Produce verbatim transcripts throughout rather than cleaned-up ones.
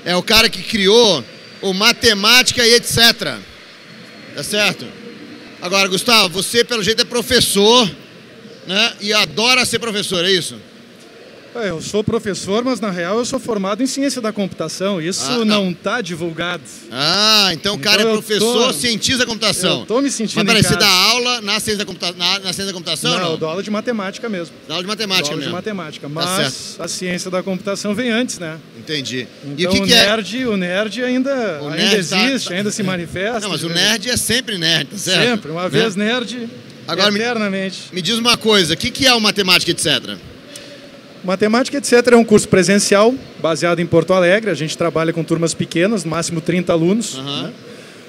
é o cara que criou o Matemática e etcétera. Tá certo? Agora, Gustavo, você pelo jeito é professor, né? E adora ser professor, é isso? É, eu sou professor, mas na real eu sou formado em ciência da computação. Isso ah, não está divulgado. Ah, então o cara então é professor, tô, cientista da computação. Eu tô me sentindo Mas peraí, você dá aula na ciência da, computa na, na ciência da computação? Não, não? eu dou aula de matemática mesmo. Dá aula de matemática aula mesmo. de matemática, mas tá a ciência da computação vem antes, né? Entendi. Então e o que, o, que nerd, é? o nerd ainda, o ainda nerd existe, tá, tá... ainda se manifesta. Não, mas o nerd é sempre nerd, tá certo? Sempre, uma vez né? nerd, Agora, eternamente. Me, me diz uma coisa, o que, que é o Matemática, etcétera? Matemática, etcétera é um curso presencial, baseado em Porto Alegre. A gente trabalha com turmas pequenas, no máximo trinta alunos. Uhum. Né?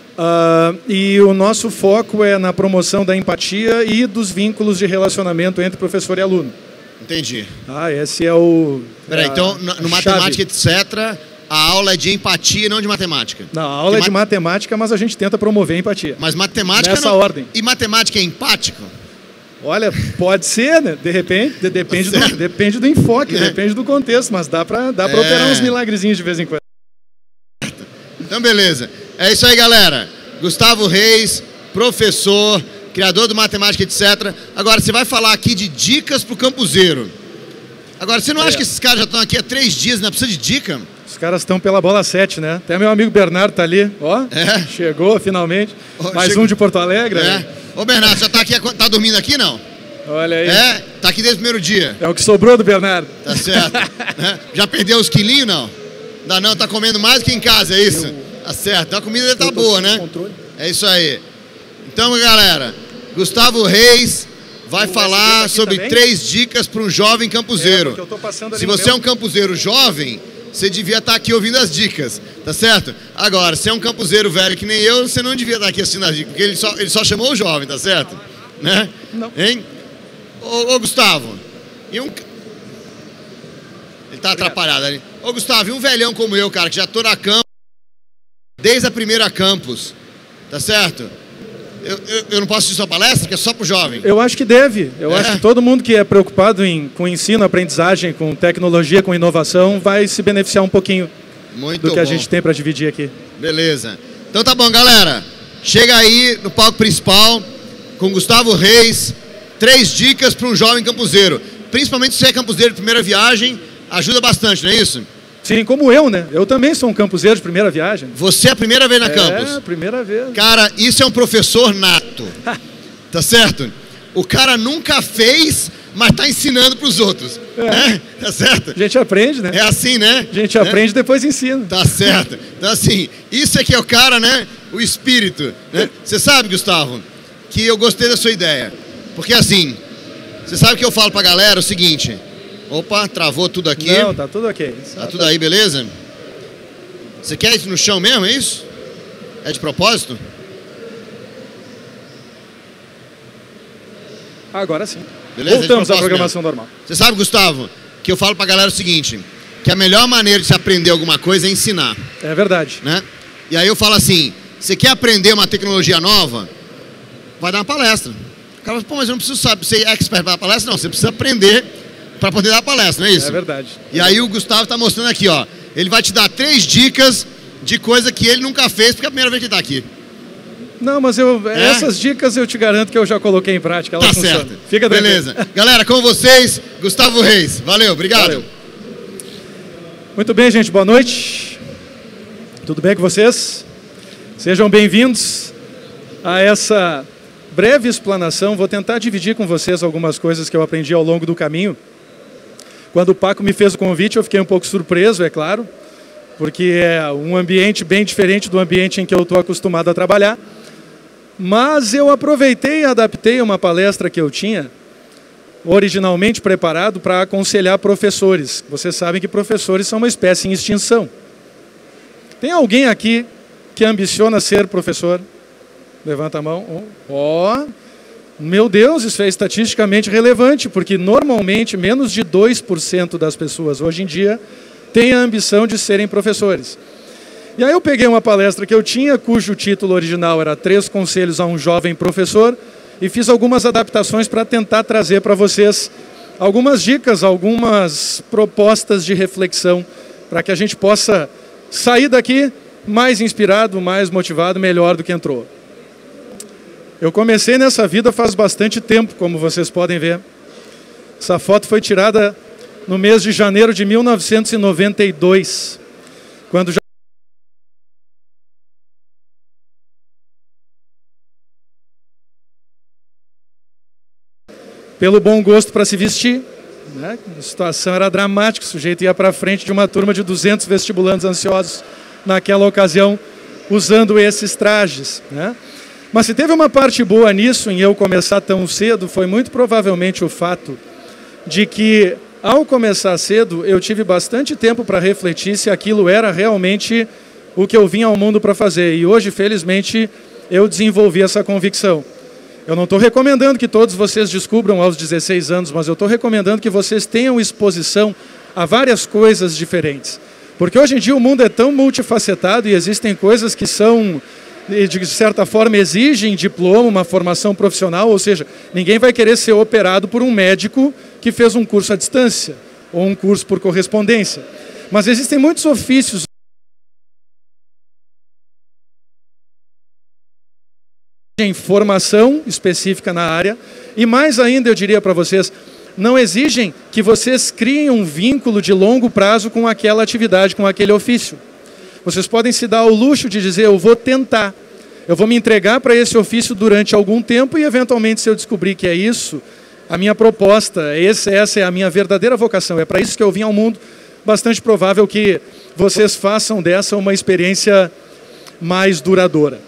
Uh, e o nosso foco é na promoção da empatia e dos vínculos de relacionamento entre professor e aluno. Entendi. Ah, esse é o... Peraí, é então, no, no Matemática, etcétera, a aula é de empatia e não de matemática? Não, a aula Porque é de mat... matemática, mas a gente tenta promover a empatia. Mas matemática Nessa não... ordem. E matemática é empático? Olha, pode ser, né? De repente, de, depende, do, depende do enfoque, é. depende do contexto, mas dá pra, dá pra é. operar uns milagrezinhos de vez em quando. Então, beleza. É isso aí, galera. Gustavo Reis, professor, criador do Matemática, etcétera. Agora, você vai falar aqui de dicas pro campuseiro. Agora, você não é. acha que esses caras já estão aqui há três dias, não precisa de dica? Os caras estão pela bola sete, né? Até meu amigo Bernardo tá ali, ó. É. Chegou, finalmente. Oh, Mais chegou. um de Porto Alegre. É. Né? Ô, Bernardo, já tá aqui, tá dormindo aqui, não? Olha aí. É, tá aqui desde o primeiro dia. É o que sobrou do Bernardo. Tá certo. é. Já perdeu os quilinhos, não? Ainda não, tá comendo mais do que em casa, é isso? Eu... Tá certo. Então a comida deve tá boa, né? Controle. É isso aí. Então, galera, Gustavo Reis vai o falar sobre também? três dicas para um jovem campuseiro. É, eu tô passando ali Se você meu... é um campuseiro jovem, você devia estar aqui ouvindo as dicas, tá certo? Agora, se é um campuseiro velho que nem eu, você não devia estar aqui assistindo as dicas, porque ele só, ele só chamou o jovem, tá certo? Né? Não. Hein? Ô, ô Gustavo, e um... ele tá atrapalhado ali. Ô, Gustavo, e um velhão como eu, cara, que já tô na campus, desde a primeira campus, tá certo? Eu, eu, eu não posso assistir sua palestra, que é só pro jovem? Eu acho que deve. Eu é. acho que todo mundo que é preocupado em, com ensino, aprendizagem, com tecnologia, com inovação, vai se beneficiar um pouquinho Muito do que bom. a gente tem para dividir aqui. Beleza. Então tá bom, galera. Chega aí no palco principal com Gustavo Reis. Três dicas para um jovem campuseiro. Principalmente se você é campuseiro de primeira viagem, ajuda bastante, não é isso? Sim, como eu, né? Eu também sou um campuseiro de primeira viagem. Você é a primeira vez na é, campus? É, primeira vez. Cara, isso é um professor nato. Tá certo? O cara nunca fez, mas tá ensinando para os outros. É. Né? Tá certo? A gente aprende, né? É assim, né? A gente né? aprende e depois ensina. Tá certo. Então assim, isso aqui é o cara, né? O espírito. Né? Você sabe, Gustavo, que eu gostei da sua ideia. Porque assim, você sabe que eu falo pra galera o seguinte... Opa, travou tudo aqui. Não, tá tudo ok. Tá, tá tudo aí, beleza? Você quer isso no chão mesmo, é isso? É de propósito? Agora sim. Beleza? Voltamos à programação mesmo. normal. Você sabe, Gustavo, que eu falo pra galera o seguinte, que a melhor maneira de se aprender alguma coisa é ensinar. É verdade. Né? E aí eu falo assim, você quer aprender uma tecnologia nova? Vai dar uma palestra. O cara fala, pô, mas eu não preciso saber, ser expert para dar palestra? Não, você precisa aprender para poder dar palestra, não é isso? É verdade. E aí o Gustavo está mostrando aqui, ó. Ele vai te dar três dicas de coisa que ele nunca fez, porque é a primeira vez que ele está aqui. Não, mas eu, é? essas dicas eu te garanto que eu já coloquei em prática. Elas tá funcionam. certo. Fica Beleza. Galera, com vocês, Gustavo Reis. Valeu, obrigado. Valeu. Muito bem, gente. Boa noite. Tudo bem com vocês? Sejam bem-vindos a essa breve explanação. Vou tentar dividir com vocês algumas coisas que eu aprendi ao longo do caminho. Quando o Paco me fez o convite, eu fiquei um pouco surpreso, é claro, porque é um ambiente bem diferente do ambiente em que eu estou acostumado a trabalhar. Mas eu aproveitei e adaptei uma palestra que eu tinha, originalmente preparado para aconselhar professores. Vocês sabem que professores são uma espécie em extinção. Tem alguém aqui que ambiciona ser professor? Levanta a mão. Ó, oh, meu Deus, isso é estatisticamente relevante, porque normalmente menos de dois por cento das pessoas hoje em dia têm a ambição de serem professores. E aí eu peguei uma palestra que eu tinha, cujo título original era Três Conselhos a um Jovem Professor, e fiz algumas adaptações para tentar trazer para vocês algumas dicas, algumas propostas de reflexão, para que a gente possa sair daqui mais inspirado, mais motivado, melhor do que entrou. Eu comecei nessa vida faz bastante tempo, como vocês podem ver. Essa foto foi tirada no mês de janeiro de mil novecentos e noventa e dois, quando já pelo bom gosto para se vestir, né? A situação era dramática, o sujeito ia para frente de uma turma de duzentos vestibulandos ansiosos naquela ocasião, usando esses trajes, né? Mas se teve uma parte boa nisso, em eu começar tão cedo, foi muito provavelmente o fato de que, ao começar cedo, eu tive bastante tempo para refletir se aquilo era realmente o que eu vim ao mundo para fazer. E hoje, felizmente, eu desenvolvi essa convicção. Eu não estou recomendando que todos vocês descubram aos dezesseis anos, mas eu estou recomendando que vocês tenham exposição a várias coisas diferentes. Porque hoje em dia o mundo é tão multifacetado e existem coisas que são, de certa forma, exigem diploma, uma formação profissional, ou seja, ninguém vai querer ser operado por um médico que fez um curso à distância, ou um curso por correspondência. Mas existem muitos ofícios em formação específica na área, e mais ainda eu diria para vocês, não exigem que vocês criem um vínculo de longo prazo com aquela atividade, com aquele ofício. Vocês podem se dar ao luxo de dizer, eu vou tentar, eu vou me entregar para esse ofício durante algum tempo e eventualmente se eu descobrir que é isso, a minha proposta, esse, essa é a minha verdadeira vocação, é para isso que eu vim ao mundo, bastante provável que vocês façam dessa uma experiência mais duradoura.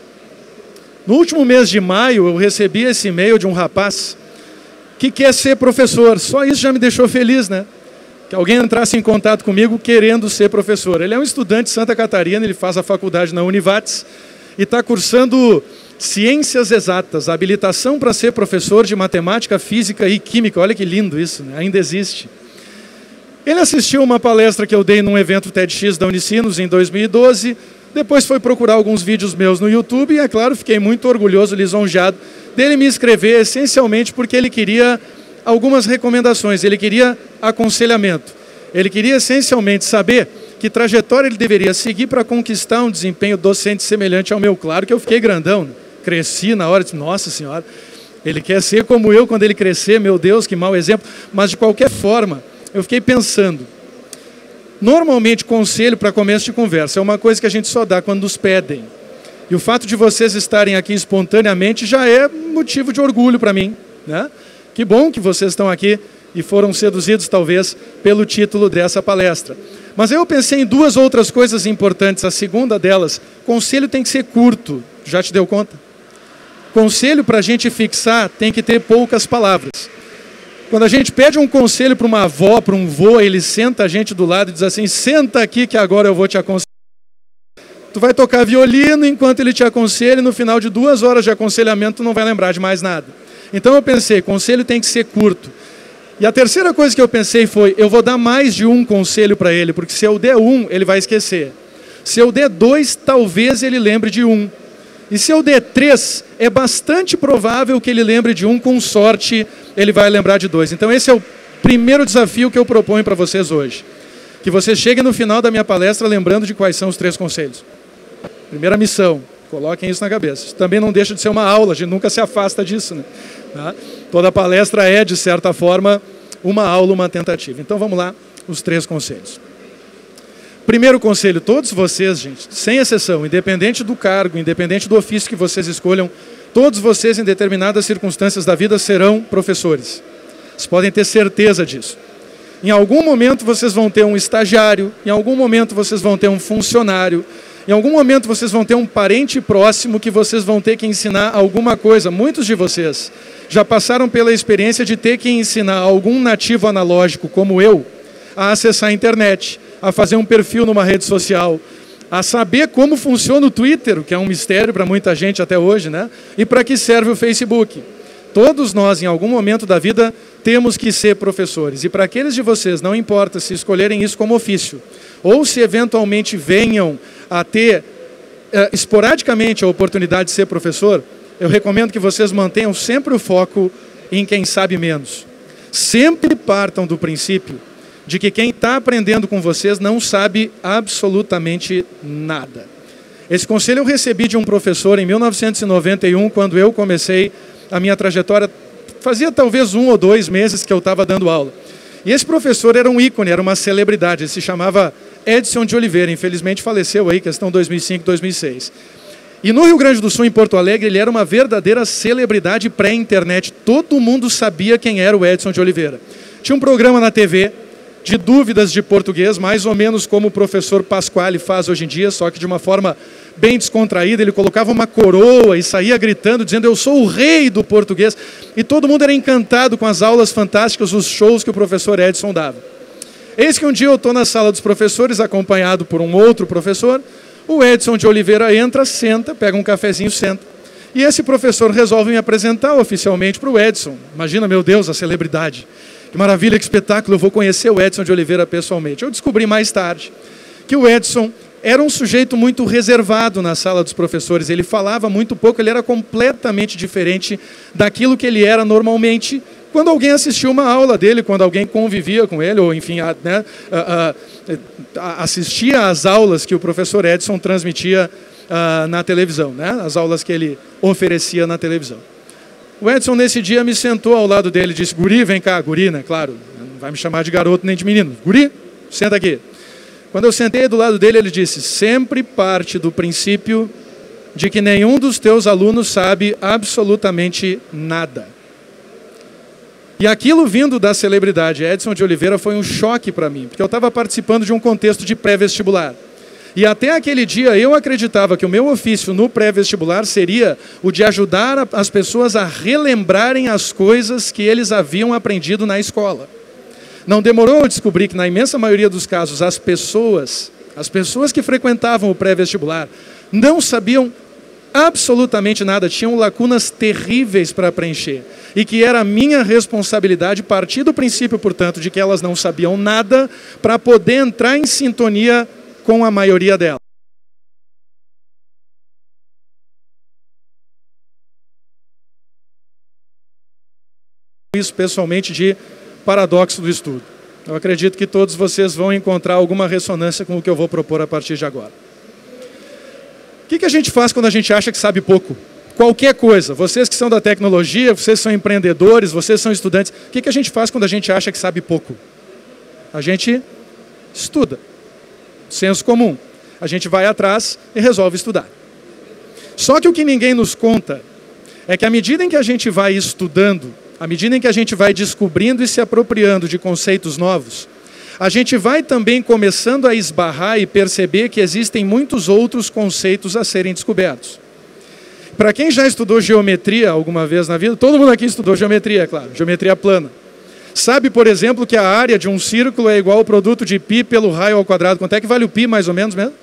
No último mês de maio, eu recebi esse e-mail de um rapaz que quer ser professor. Só isso já me deixou feliz, né? Que alguém entrasse em contato comigo querendo ser professor. Ele é um estudante de Santa Catarina, ele faz a faculdade na Univates e está cursando Ciências Exatas, habilitação para ser professor de Matemática, Física e Química. Olha que lindo isso, né? Ainda existe. Ele assistiu uma palestra que eu dei num evento TEDx da Unicinos em dois mil e doze, depois foi procurar alguns vídeos meus no YouTube e, é claro, fiquei muito orgulhoso, lisonjeado dele me escrever, essencialmente porque ele queria algumas recomendações, ele queria aconselhamento. Ele queria, essencialmente, saber que trajetória ele deveria seguir para conquistar um desempenho docente semelhante ao meu. Claro que eu fiquei grandão, né? Cresci na hora, disse, nossa senhora, ele quer ser como eu quando ele crescer, meu Deus, que mau exemplo. Mas, de qualquer forma, eu fiquei pensando. Normalmente, conselho para começo de conversa é uma coisa que a gente só dá quando nos pedem. E o fato de vocês estarem aqui espontaneamente já é motivo de orgulho para mim, né? Que bom que vocês estão aqui e foram seduzidos, talvez, pelo título dessa palestra. Mas eu pensei em duas outras coisas importantes. A segunda delas, conselho tem que ser curto. Já te deu conta? Conselho, para a gente fixar, tem que ter poucas palavras. Quando a gente pede um conselho para uma avó, para um vô, ele senta a gente do lado e diz assim, senta aqui que agora eu vou te aconselhar. Tu vai tocar violino enquanto ele te aconselha e no final de duas horas de aconselhamento tu não vai lembrar de mais nada. Então eu pensei, conselho tem que ser curto. E a terceira coisa que eu pensei foi, eu vou dar mais de um conselho para ele, porque se eu der um, ele vai esquecer. Se eu der dois, talvez ele lembre de um. E se eu der três, é bastante provável que ele lembre de um, com sorte ele vai lembrar de dois. Então esse é o primeiro desafio que eu proponho para vocês hoje. Que vocês cheguem no final da minha palestra lembrando de quais são os três conselhos. Primeira missão, coloquem isso na cabeça. Isso também não deixa de ser uma aula, a gente nunca se afasta disso, né? Tá? Toda palestra é, de certa forma, uma aula, uma tentativa. Então vamos lá, os três conselhos. Primeiro conselho, todos vocês, gente, sem exceção, independente do cargo, independente do ofício que vocês escolham, todos vocês, em determinadas circunstâncias da vida, serão professores. Vocês podem ter certeza disso. Em algum momento vocês vão ter um estagiário, em algum momento vocês vão ter um funcionário, em algum momento vocês vão ter um parente próximo que vocês vão ter que ensinar alguma coisa. Muitos de vocês já passaram pela experiência de ter que ensinar algum nativo analógico, como eu, a acessar a internet, a fazer um perfil numa rede social, a saber como funciona o Twitter, que é um mistério para muita gente até hoje, né? E para que serve o Facebook. Todos nós, em algum momento da vida, temos que ser professores. E para aqueles de vocês, não importa se escolherem isso como ofício, ou se eventualmente venham a ter eh, esporadicamente a oportunidade de ser professor, eu recomendo que vocês mantenham sempre o foco em quem sabe menos. Sempre partam do princípio de que quem está aprendendo com vocês não sabe absolutamente nada. Esse conselho eu recebi de um professor em mil novecentos e noventa e um, quando eu comecei a minha trajetória. Fazia talvez um ou dois meses que eu estava dando aula. E esse professor era um ícone, era uma celebridade, ele se chamava Edson de Oliveira, infelizmente faleceu aí, questão dois mil e cinco, dois mil e seis. E no Rio Grande do Sul, em Porto Alegre, ele era uma verdadeira celebridade pré-internet. Todo mundo sabia quem era o Edson de Oliveira. Tinha um programa na T V de dúvidas de português, mais ou menos como o professor Pasquale faz hoje em dia, só que de uma forma bem descontraída. Ele colocava uma coroa e saía gritando, dizendo: eu sou o rei do português. E todo mundo era encantado com as aulas fantásticas, os shows que o professor Edson dava. Eis que um dia eu estou na sala dos professores, acompanhado por um outro professor. O Edson de Oliveira entra, senta, pega um cafezinho, senta. E esse professor resolve me apresentar oficialmente para o Edson. Imagina, meu Deus, a celebridade. Que maravilha, que espetáculo, eu vou conhecer o Edson de Oliveira pessoalmente. Eu descobri mais tarde que o Edson era um sujeito muito reservado na sala dos professores. Ele falava muito pouco, ele era completamente diferente daquilo que ele era normalmente quando alguém assistia uma aula dele, quando alguém convivia com ele, ou enfim, a, né, a, a, a, assistia às aulas que o professor Edson transmitia a, na televisão, né, as aulas que ele oferecia na televisão. O Edson, nesse dia, me sentou ao lado dele e disse: guri, vem cá, guri, né, claro, não vai me chamar de garoto nem de menino. Guri, senta aqui. Quando eu sentei do lado dele, ele disse: sempre parte do princípio de que nenhum dos teus alunos sabe absolutamente nada. E aquilo vindo da celebridade Edson de Oliveira foi um choque para mim, porque eu estava participando de um contexto de pré-vestibular. E até aquele dia eu acreditava que o meu ofício no pré-vestibular seria o de ajudar as pessoas a relembrarem as coisas que eles haviam aprendido na escola. Não demorou eu descobrir que na imensa maioria dos casos as pessoas, as pessoas que frequentavam o pré-vestibular não sabiam absolutamente nada, tinham lacunas terríveis para preencher. E que era minha responsabilidade partir do princípio, portanto, de que elas não sabiam nada para poder entrar em sintonia com a maioria delas. Isso pessoalmente de paradoxo do estudo. Eu acredito que todos vocês vão encontrar alguma ressonância com o que eu vou propor a partir de agora. O que, que a gente faz quando a gente acha que sabe pouco? Qualquer coisa. Vocês que são da tecnologia, vocês são empreendedores, vocês são estudantes. O que, que a gente faz quando a gente acha que sabe pouco? A gente estuda. Senso comum. A gente vai atrás e resolve estudar. Só que o que ninguém nos conta é que à medida em que a gente vai estudando, à medida em que a gente vai descobrindo e se apropriando de conceitos novos, a gente vai também começando a esbarrar e perceber que existem muitos outros conceitos a serem descobertos. Para quem já estudou geometria alguma vez na vida, todo mundo aqui estudou geometria, é claro, geometria plana. Sabe, por exemplo, que a área de um círculo é igual ao produto de π pelo raio ao quadrado. Quanto é que vale o π, mais ou menos mesmo?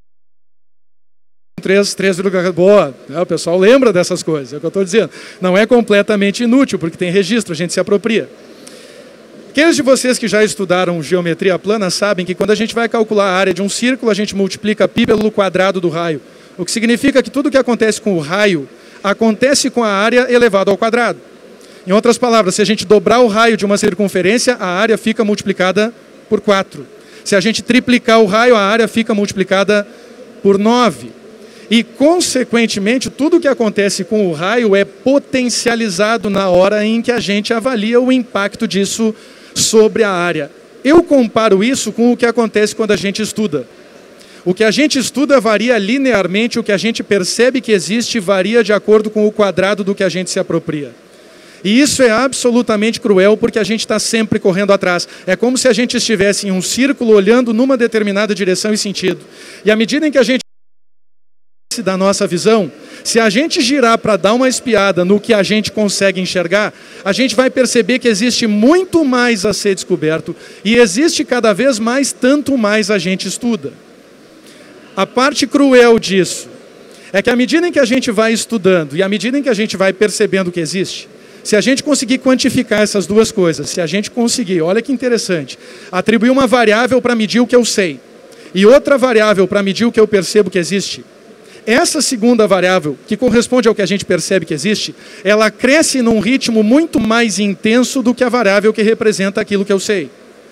três, três, boa, o pessoal lembra dessas coisas, é o que eu estou dizendo. Não é completamente inútil, porque tem registro, a gente se apropria. Aqueles de vocês que já estudaram geometria plana sabem que quando a gente vai calcular a área de um círculo, a gente multiplica π pelo quadrado do raio. O que significa que tudo que acontece com o raio, acontece com a área elevado ao quadrado. Em outras palavras, se a gente dobrar o raio de uma circunferência, a área fica multiplicada por quatro. Se a gente triplicar o raio, a área fica multiplicada por nove. E, consequentemente, tudo que acontece com o raio é potencializado na hora em que a gente avalia o impacto disso sobre a área. Eu comparo isso com o que acontece quando a gente estuda. O que a gente estuda varia linearmente, o que a gente percebe que existe varia de acordo com o quadrado do que a gente se apropria. E isso é absolutamente cruel, porque a gente está sempre correndo atrás. É como se a gente estivesse em um círculo olhando numa determinada direção e sentido. E à medida em que a gente da nossa visão, se a gente girar para dar uma espiada no que a gente consegue enxergar, a gente vai perceber que existe muito mais a ser descoberto e existe cada vez mais, tanto mais a gente estuda. A parte cruel disso é que à medida em que a gente vai estudando e à medida em que a gente vai percebendo o que existe, se a gente conseguir quantificar essas duas coisas, se a gente conseguir, olha que interessante, atribuir uma variável para medir o que eu sei e outra variável para medir o que eu percebo que existe, essa segunda variável, que corresponde ao que a gente percebe que existe, ela cresce num ritmo muito mais intenso do que a variável que representa aquilo que eu sei.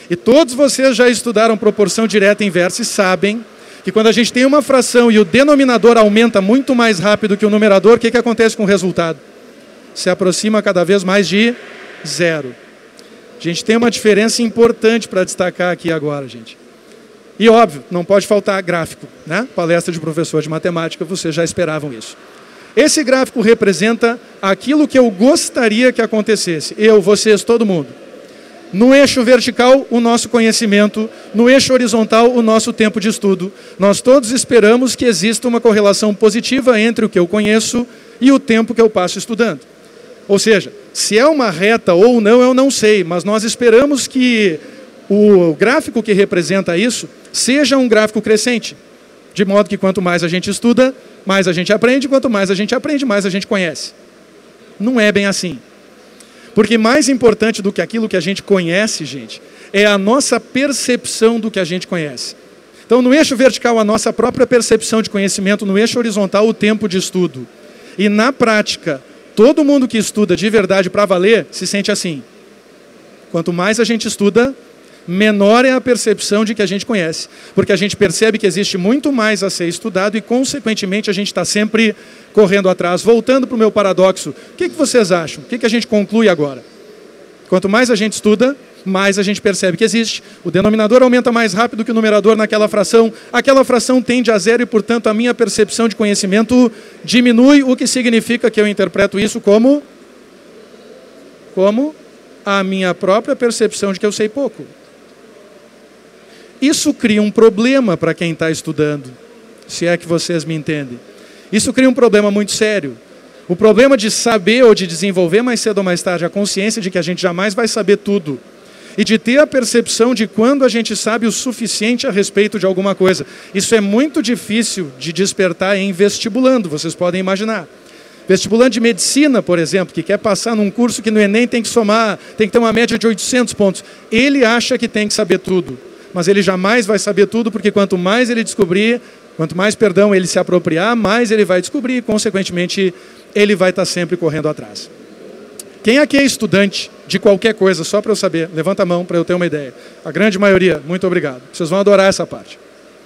E todos vocês já estudaram proporção direta e inversa e sabem que quando a gente tem uma fração e o denominador aumenta muito mais rápido que o numerador, o que, que acontece com o resultado? Se aproxima cada vez mais de zero. A gente tem uma diferença importante para destacar aqui agora, gente. E óbvio, não pode faltar gráfico, né? Palestra de professor de matemática, vocês já esperavam isso. Esse gráfico representa aquilo que eu gostaria que acontecesse. Eu, vocês, todo mundo. No eixo vertical, o nosso conhecimento. No eixo horizontal, o nosso tempo de estudo. Nós todos esperamos que exista uma correlação positiva entre o que eu conheço e o tempo que eu passo estudando. Ou seja, se é uma reta ou não, eu não sei, mas nós esperamos que o gráfico que representa isso seja um gráfico crescente, de modo que quanto mais a gente estuda, mais a gente aprende, quanto mais a gente aprende, mais a gente conhece. Não é bem assim. Porque mais importante do que aquilo que a gente conhece, gente, é a nossa percepção do que a gente conhece. Então, no eixo vertical, a nossa própria percepção de conhecimento, no eixo horizontal, o tempo de estudo. E na prática, todo mundo que estuda de verdade para valer se sente assim. Quanto mais a gente estuda, menor é a percepção de que a gente conhece. Porque a gente percebe que existe muito mais a ser estudado e, consequentemente, a gente está sempre correndo atrás. Voltando para o meu paradoxo, o que, que vocês acham? O que, que a gente conclui agora? Quanto mais a gente estuda, mais a gente percebe que existe. O denominador aumenta mais rápido que o numerador naquela fração. Aquela fração tende a zero e, portanto, a minha percepção de conhecimento diminui, o que significa que eu interpreto isso como, como a minha própria percepção de que eu sei pouco. Isso cria um problema para quem está estudando, se é que vocês me entendem. Isso cria um problema muito sério. O problema de saber ou de desenvolver mais cedo ou mais tarde a consciência de que a gente jamais vai saber tudo. E de ter a percepção de quando a gente sabe o suficiente a respeito de alguma coisa. Isso é muito difícil de despertar em vestibulando, vocês podem imaginar. Vestibulando de medicina, por exemplo, que quer passar num curso que no Enem tem que somar, tem que ter uma média de oitocentos pontos. Ele acha que tem que saber tudo. Mas ele jamais vai saber tudo, porque quanto mais ele descobrir, quanto mais, perdão, ele se apropriar, mais ele vai descobrir e, consequentemente, ele vai estar sempre correndo atrás. Quem aqui é estudante de qualquer coisa, só para eu saber, levanta a mão para eu ter uma ideia. A grande maioria, muito obrigado. Vocês vão adorar essa parte.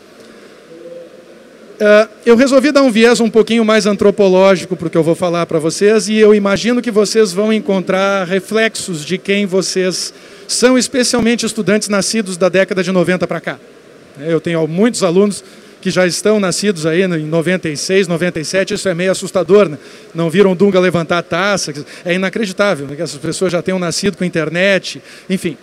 Uh, eu resolvi dar um viés um pouquinho mais antropológico para o que eu vou falar para vocês, e eu imagino que vocês vão encontrar reflexos de quem vocês são, especialmente estudantes nascidos da década de noventa para cá. Eu tenho muitos alunos que já estão nascidos aí em noventa e seis, noventa e sete, isso é meio assustador, né? Não viram Dunga levantar a taça, é inacreditável, né? Que essas pessoas já tenham nascido com internet, enfim.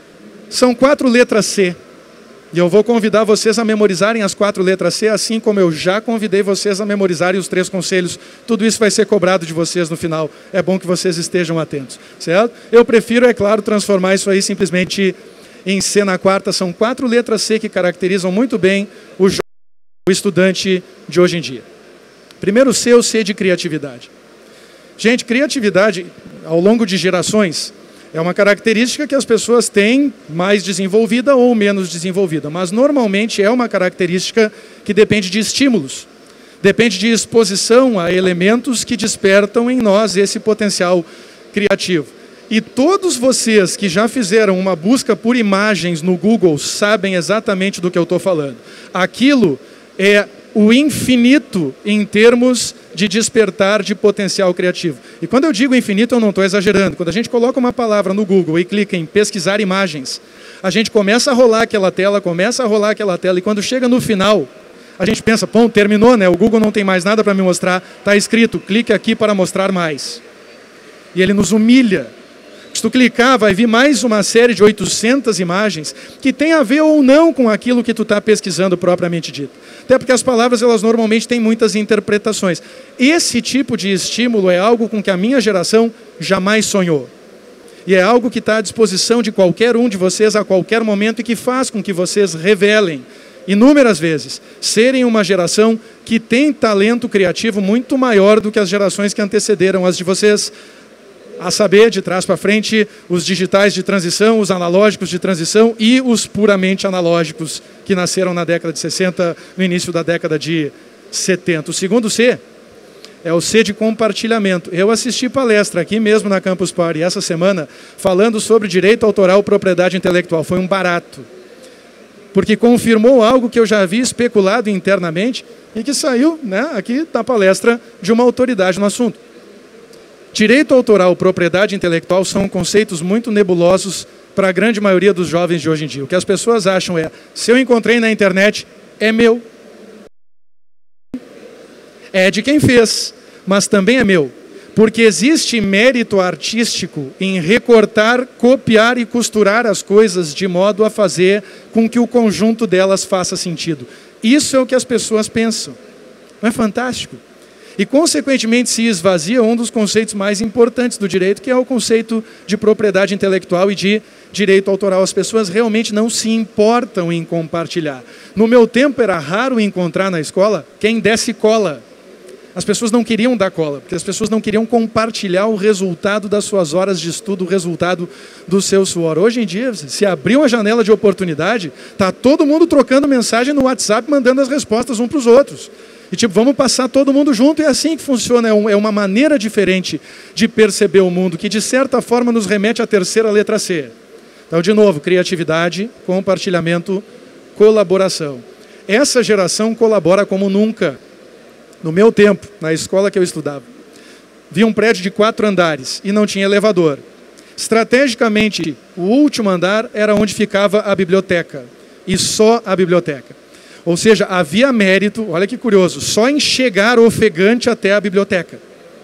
São quatro letras C, e eu vou convidar vocês a memorizarem as quatro letras C, assim como eu já convidei vocês a memorizarem os três conselhos. Tudo isso vai ser cobrado de vocês no final, é bom que vocês estejam atentos, certo? Eu prefiro, é claro, transformar isso aí simplesmente em C na quarta. São quatro letras C que caracterizam muito bem o jovem, o estudante de hoje em dia. Primeiro C, o C de criatividade. Gente, criatividade, ao longo de gerações, é uma característica que as pessoas têm mais desenvolvida ou menos desenvolvida, mas normalmente é uma característica que depende de estímulos, depende de exposição a elementos que despertam em nós esse potencial criativo. E todos vocês que já fizeram uma busca por imagens no Google sabem exatamente do que eu estou falando. Aquilo é o infinito em termos de despertar de potencial criativo. E quando eu digo infinito, eu não estou exagerando. Quando a gente coloca uma palavra no Google e clica em pesquisar imagens, a gente começa a rolar aquela tela, começa a rolar aquela tela, e quando chega no final, a gente pensa, pô, terminou, né? O Google não tem mais nada para me mostrar, está escrito, clique aqui para mostrar mais. E ele nos humilha. Se tu clicar, vai vir mais uma série de oitocentas imagens que tem a ver ou não com aquilo que tu está pesquisando propriamente dito. Até porque as palavras, elas normalmente têm muitas interpretações. Esse tipo de estímulo é algo com que a minha geração jamais sonhou. E é algo que está à disposição de qualquer um de vocês a qualquer momento e que faz com que vocês revelem, inúmeras vezes, serem uma geração que tem talento criativo muito maior do que as gerações que antecederam as de vocês. A saber, de trás para frente, os digitais de transição, os analógicos de transição e os puramente analógicos que nasceram na década de sessenta, no início da década de setenta. O segundo C é o C de compartilhamento. Eu assisti palestra aqui mesmo na Campus Party essa semana, falando sobre direito autoral, propriedade intelectual. Foi um barato. Porque confirmou algo que eu já havia especulado internamente e que saiu, né, aqui da palestra de uma autoridade no assunto. Direito autoral, propriedade intelectual são conceitos muito nebulosos para a grande maioria dos jovens de hoje em dia. O que as pessoas acham é, se eu encontrei na internet, é meu. É de quem fez, mas também é meu. Porque existe mérito artístico em recortar, copiar e costurar as coisas de modo a fazer com que o conjunto delas faça sentido. Isso é o que as pessoas pensam. Não é fantástico? E, consequentemente, se esvazia um dos conceitos mais importantes do direito, que é o conceito de propriedade intelectual e de direito autoral. As pessoas realmente não se importam em compartilhar. No meu tempo, era raro encontrar na escola quem desse cola. As pessoas não queriam dar cola, porque as pessoas não queriam compartilhar o resultado das suas horas de estudo, o resultado do seu suor. Hoje em dia, se abrir uma janela de oportunidade, está todo mundo trocando mensagem no WhatsApp, mandando as respostas uns para os outros. E tipo, vamos passar todo mundo junto, e é assim que funciona. É uma maneira diferente de perceber o mundo, que de certa forma nos remete à terceira letra C. Então, de novo, criatividade, compartilhamento, colaboração. Essa geração colabora como nunca. No meu tempo, na escola que eu estudava, vi um prédio de quatro andares e não tinha elevador. Estrategicamente, o último andar era onde ficava a biblioteca, e só a biblioteca. Ou seja, havia mérito, olha que curioso, só em chegar ofegante até a biblioteca.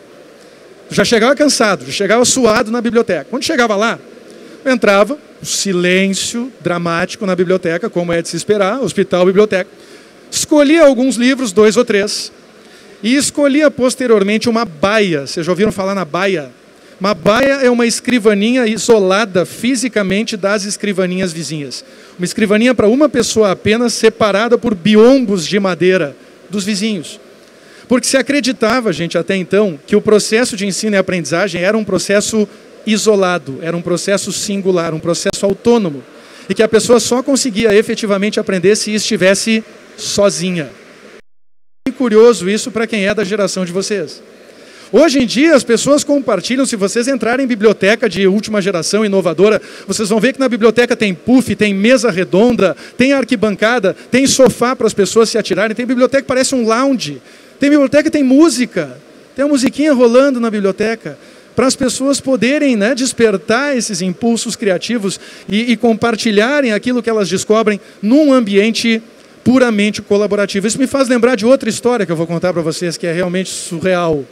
Já chegava cansado, já chegava suado na biblioteca. Quando chegava lá, entrava, silêncio dramático na biblioteca, como é de se esperar, hospital, biblioteca. Escolhia alguns livros, dois ou três, e escolhia posteriormente uma baia. Vocês já ouviram falar na baia? Uma baia é uma escrivaninha isolada fisicamente das escrivaninhas vizinhas. Uma escrivaninha para uma pessoa apenas, separada por biombos de madeira dos vizinhos. Porque se acreditava, gente, até então, que o processo de ensino e aprendizagem era um processo isolado, era um processo singular, um processo autônomo. E que a pessoa só conseguia efetivamente aprender se estivesse sozinha. É curioso isso para quem é da geração de vocês. Hoje em dia as pessoas compartilham, se vocês entrarem em biblioteca de última geração inovadora, vocês vão ver que na biblioteca tem puff, tem mesa redonda, tem arquibancada, tem sofá para as pessoas se atirarem, tem biblioteca que parece um lounge, tem biblioteca que tem música, tem uma musiquinha rolando na biblioteca, para as pessoas poderem, né, despertar esses impulsos criativos e, e compartilharem aquilo que elas descobrem num ambiente puramente colaborativo. Isso me faz lembrar de outra história que eu vou contar para vocês, que é realmente surreal.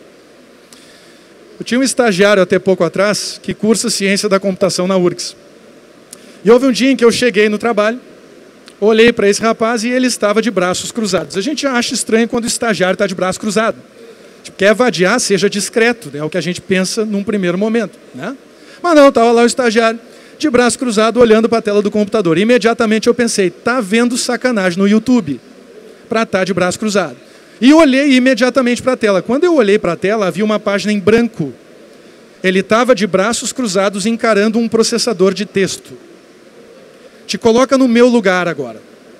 Eu tinha um estagiário até pouco atrás que cursa ciência da computação na U R G S. E houve um dia em que eu cheguei no trabalho, olhei para esse rapaz e ele estava de braços cruzados. A gente acha estranho quando o estagiário está de braço cruzado. Tipo, quer vadiar, seja discreto, é o que a gente pensa num primeiro momento, né? Mas não, estava lá o estagiário de braço cruzado olhando para a tela do computador. Imediatamente eu pensei, tá vendo sacanagem no YouTube para estar de braço cruzado. E olhei imediatamente para a tela. Quando eu olhei para a tela, havia uma página em branco. Ele estava de braços cruzados encarando um processador de texto. Te coloca no meu lugar agora.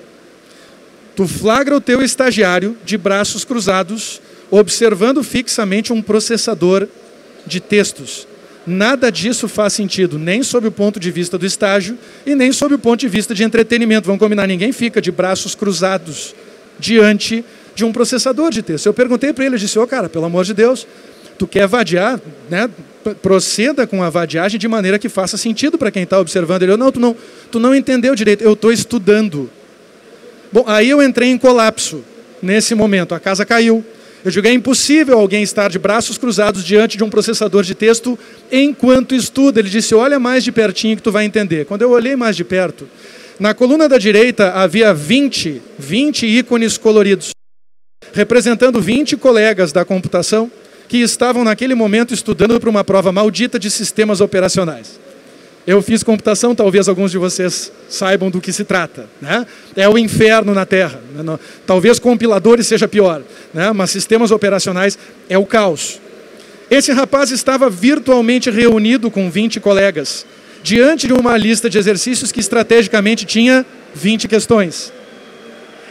Tu flagra o teu estagiário de braços cruzados, observando fixamente um processador de textos. Nada disso faz sentido, nem sob o ponto de vista do estágio e nem sob o ponto de vista de entretenimento. Vamos combinar, ninguém fica de braços cruzados diante de um processador de texto. Eu perguntei para ele, eu disse, ô oh, cara, pelo amor de Deus, tu quer vadiar, né? Proceda com a vadiagem de maneira que faça sentido para quem está observando. Ele, não, tu não, tu não entendeu direito, eu estou estudando. Bom, aí eu entrei em colapso nesse momento, a casa caiu. Eu digo, é impossível alguém estar de braços cruzados diante de um processador de texto enquanto estuda. Ele disse, olha mais de pertinho que tu vai entender. Quando eu olhei mais de perto, na coluna da direita havia vinte, vinte ícones coloridos, representando vinte colegas da computação que estavam naquele momento estudando para uma prova maldita de sistemas operacionais. Eu fiz computação, talvez alguns de vocês saibam do que se trata, né? É o inferno na Terra. Talvez compiladores seja pior, né? Mas sistemas operacionais é o caos. Esse rapaz estava virtualmente reunido com vinte colegas, diante de uma lista de exercícios que estrategicamente tinha vinte questões.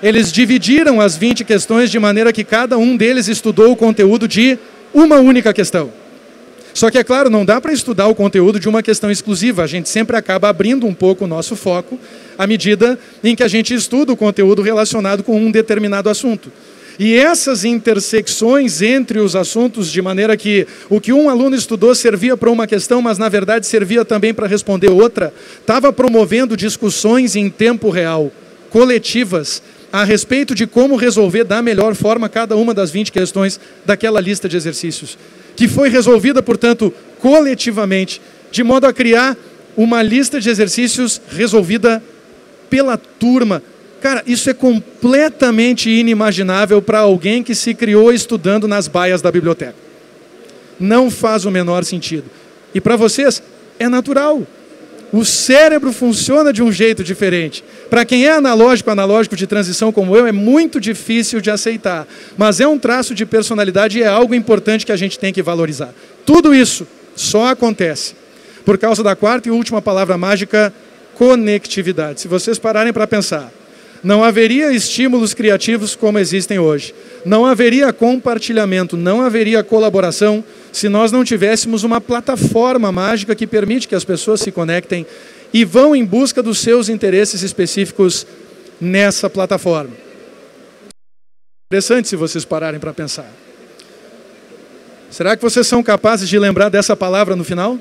Eles dividiram as vinte questões de maneira que cada um deles estudou o conteúdo de uma única questão. Só que, é claro, não dá para estudar o conteúdo de uma questão exclusiva. A gente sempre acaba abrindo um pouco o nosso foco à medida em que a gente estuda o conteúdo relacionado com um determinado assunto. E essas intersecções entre os assuntos, de maneira que o que um aluno estudou servia para uma questão, mas na verdade servia também para responder outra, estava promovendo discussões em tempo real, coletivas, a respeito de como resolver da melhor forma cada uma das vinte questões daquela lista de exercícios, que foi resolvida, portanto, coletivamente, de modo a criar uma lista de exercícios resolvida pela turma. Cara, isso é completamente inimaginável para alguém que se criou estudando nas baias da biblioteca. Não faz o menor sentido. E para vocês, é natural. O cérebro funciona de um jeito diferente. Para quem é analógico, analógico de transição como eu, é muito difícil de aceitar. Mas é um traço de personalidade e é algo importante que a gente tem que valorizar. Tudo isso só acontece por causa da quarta e última palavra mágica, conectividade. Se vocês pararem para pensar, não haveria estímulos criativos como existem hoje. Não haveria compartilhamento, não haveria colaboração se nós não tivéssemos uma plataforma mágica que permite que as pessoas se conectem e vão em busca dos seus interesses específicos nessa plataforma. Interessante se vocês pararem para pensar. Será que vocês são capazes de lembrar dessa palavra no final?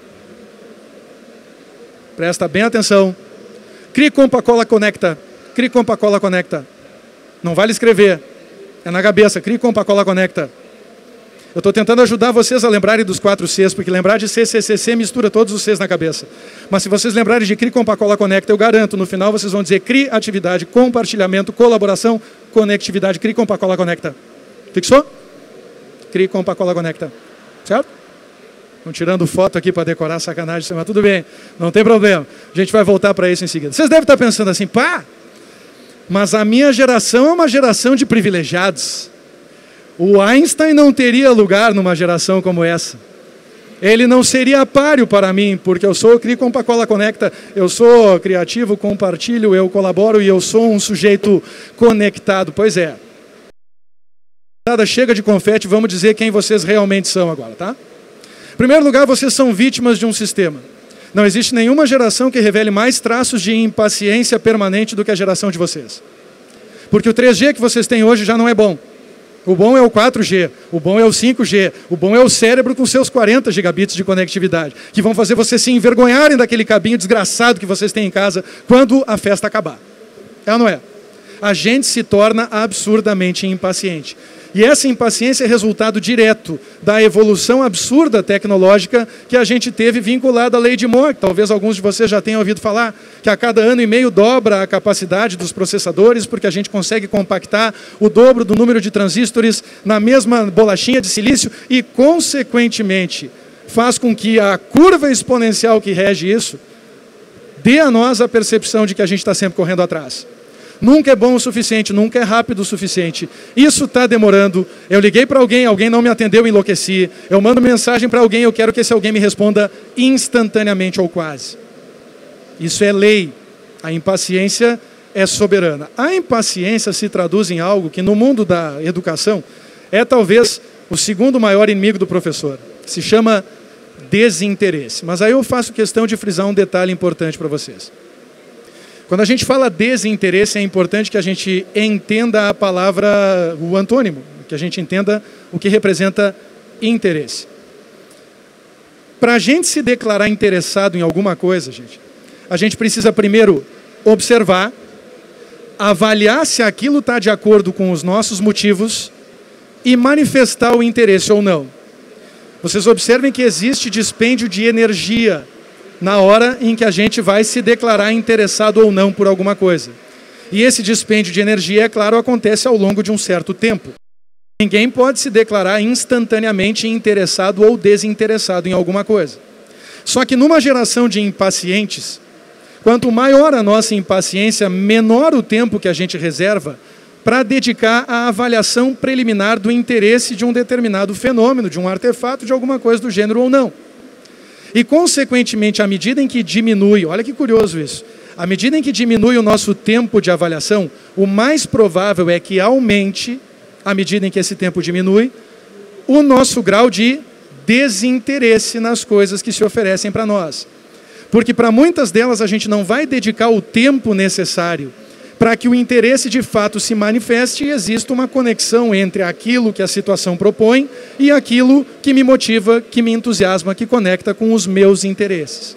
Presta bem atenção. Cri compa cola conecta. Cri compa cola conecta. Não vale escrever. É na cabeça. Cri compa cola conecta. Eu estou tentando ajudar vocês a lembrarem dos quatro Cs, porque lembrar de C, C, C, C mistura todos os Cs na cabeça. Mas se vocês lembrarem de Cri compa cola conecta, eu garanto, no final vocês vão dizer criatividade, compartilhamento, colaboração, conectividade. Cri compa cola conecta. Fixou? Cri compa cola conecta. Certo? Estão tirando foto aqui para decorar, sacanagem, mas tudo bem, não tem problema. A gente vai voltar para isso em seguida. Vocês devem estar pensando assim, pá, mas a minha geração é uma geração de privilegiados. O Einstein não teria lugar numa geração como essa. Ele não seria páreo para mim, porque eu sou Cri compa cola conecta, eu sou criativo, compartilho, eu colaboro e eu sou um sujeito conectado. Pois é. Chega de confete, vamos dizer quem vocês realmente são agora, tá? Em primeiro lugar, vocês são vítimas de um sistema. Não existe nenhuma geração que revele mais traços de impaciência permanente do que a geração de vocês. Porque o três G que vocês têm hoje já não é bom. O bom é o quatro G, o bom é o cinco G, o bom é o cérebro com seus quarenta gigabits de conectividade, que vão fazer vocês se envergonharem daquele cabinho desgraçado que vocês têm em casa quando a festa acabar. É ou não é? A gente se torna absurdamente impaciente. E essa impaciência é resultado direto da evolução absurda tecnológica que a gente teve vinculada à lei de Moore. Talvez alguns de vocês já tenham ouvido falar que a cada ano e meio dobra a capacidade dos processadores, porque a gente consegue compactar o dobro do número de transistores na mesma bolachinha de silício e, consequentemente, faz com que a curva exponencial que rege isso dê a nós a percepção de que a gente está sempre correndo atrás. Nunca é bom o suficiente, nunca é rápido o suficiente. Isso está demorando. Eu liguei para alguém, alguém não me atendeu, enlouqueci. Eu mando mensagem para alguém, eu quero que esse alguém me responda instantaneamente ou quase. Isso é lei. A impaciência é soberana. A impaciência se traduz em algo que no mundo da educação é talvez o segundo maior inimigo do professor. Se chama desinteresse. Mas aí eu faço questão de frisar um detalhe importante para vocês. Quando a gente fala desinteresse, é importante que a gente entenda a palavra, o antônimo, que a gente entenda o que representa interesse. Para a gente se declarar interessado em alguma coisa, gente, a gente precisa primeiro observar, avaliar se aquilo está de acordo com os nossos motivos e manifestar o interesse ou não. Vocês observem que existe dispêndio de energia na hora em que a gente vai se declarar interessado ou não por alguma coisa. E esse dispêndio de energia, é claro, acontece ao longo de um certo tempo. Ninguém pode se declarar instantaneamente interessado ou desinteressado em alguma coisa. Só que numa geração de impacientes, quanto maior a nossa impaciência, menor o tempo que a gente reserva para dedicar à avaliação preliminar do interesse de um determinado fenômeno, de um artefato, de alguma coisa do gênero ou não. E, consequentemente, à medida em que diminui, olha que curioso isso, À medida em que diminui o nosso tempo de avaliação, o mais provável é que aumente, à medida em que esse tempo diminui, o nosso grau de desinteresse nas coisas que se oferecem para nós. Porque para muitas delas a gente não vai dedicar o tempo necessário para que o interesse de fato se manifeste e exista uma conexão entre aquilo que a situação propõe e aquilo que me motiva, que me entusiasma, que conecta com os meus interesses.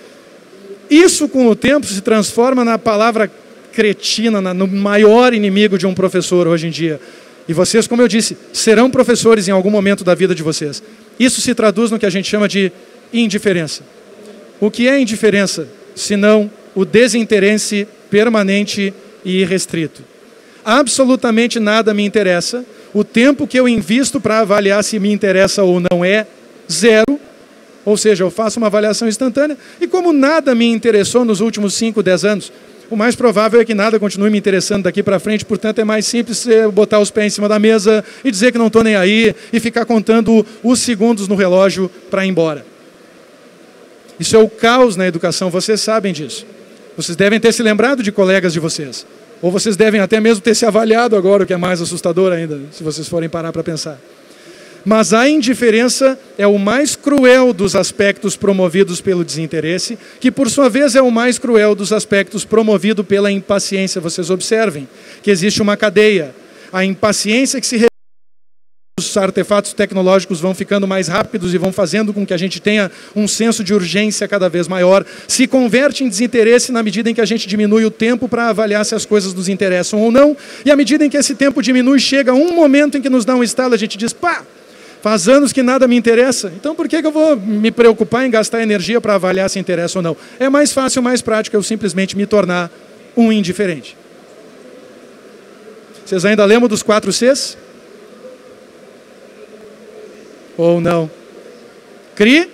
Isso, com o tempo, se transforma na palavra cretina, no maior inimigo de um professor hoje em dia. E vocês, como eu disse, serão professores em algum momento da vida de vocês. Isso se traduz no que a gente chama de indiferença. O que é indiferença, senão o desinteresse permanente e irrestrito? Absolutamente nada me interessa. O tempo que eu invisto para avaliar se me interessa ou não é zero. Ou seja, eu faço uma avaliação instantânea. E como nada me interessou nos últimos cinco, dez anos, o mais provável é que nada continue me interessando daqui para frente. Portanto, é mais simples botar os pés em cima da mesa e dizer que não estou nem aí e ficar contando os segundos no relógio para ir embora. Isso é o caos na educação, vocês sabem disso. Vocês devem ter se lembrado de colegas de vocês. Ou vocês devem até mesmo ter se avaliado agora, o que é mais assustador ainda, se vocês forem parar para pensar. Mas a indiferença é o mais cruel dos aspectos promovidos pelo desinteresse, que por sua vez é o mais cruel dos aspectos promovido pela impaciência. Vocês observem que existe uma cadeia. A impaciência que se os artefatos tecnológicos vão ficando mais rápidos e vão fazendo com que a gente tenha um senso de urgência cada vez maior, se converte em desinteresse na medida em que a gente diminui o tempo para avaliar se as coisas nos interessam ou não, e à medida em que esse tempo diminui, chega um momento em que nos dá um estalo, a gente diz, pá, faz anos que nada me interessa, então por que que eu vou me preocupar em gastar energia para avaliar se interessa ou não? É mais fácil, mais prático eu simplesmente me tornar um indiferente. Vocês ainda lembram dos quatro Cs? Ou não? Cri?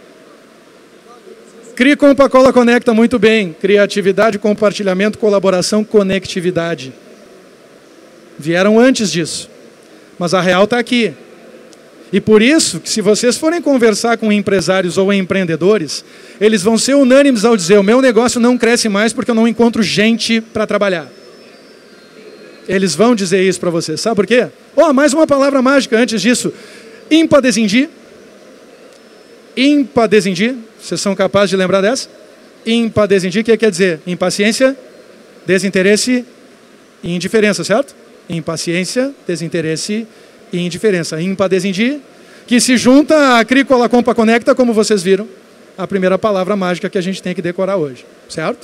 Cri, compa, cola, conecta, muito bem. Criatividade, compartilhamento, colaboração, conectividade. Vieram antes disso. Mas a real está aqui. E por isso, que se vocês forem conversar com empresários ou empreendedores, eles vão ser unânimes ao dizer, o meu negócio não cresce mais porque eu não encontro gente para trabalhar. Eles vão dizer isso para vocês. Sabe por quê? Oh, mais uma palavra mágica antes disso. Impadesindir. Impadesindir. Vocês são capazes de lembrar dessa? Impadesindir, o que quer dizer? Impaciência, desinteresse e indiferença, certo? Impaciência, desinteresse e indiferença. Impadesindir, que se junta a cri, cola, compa, conecta, como vocês viram, a primeira palavra mágica que a gente tem que decorar hoje, certo?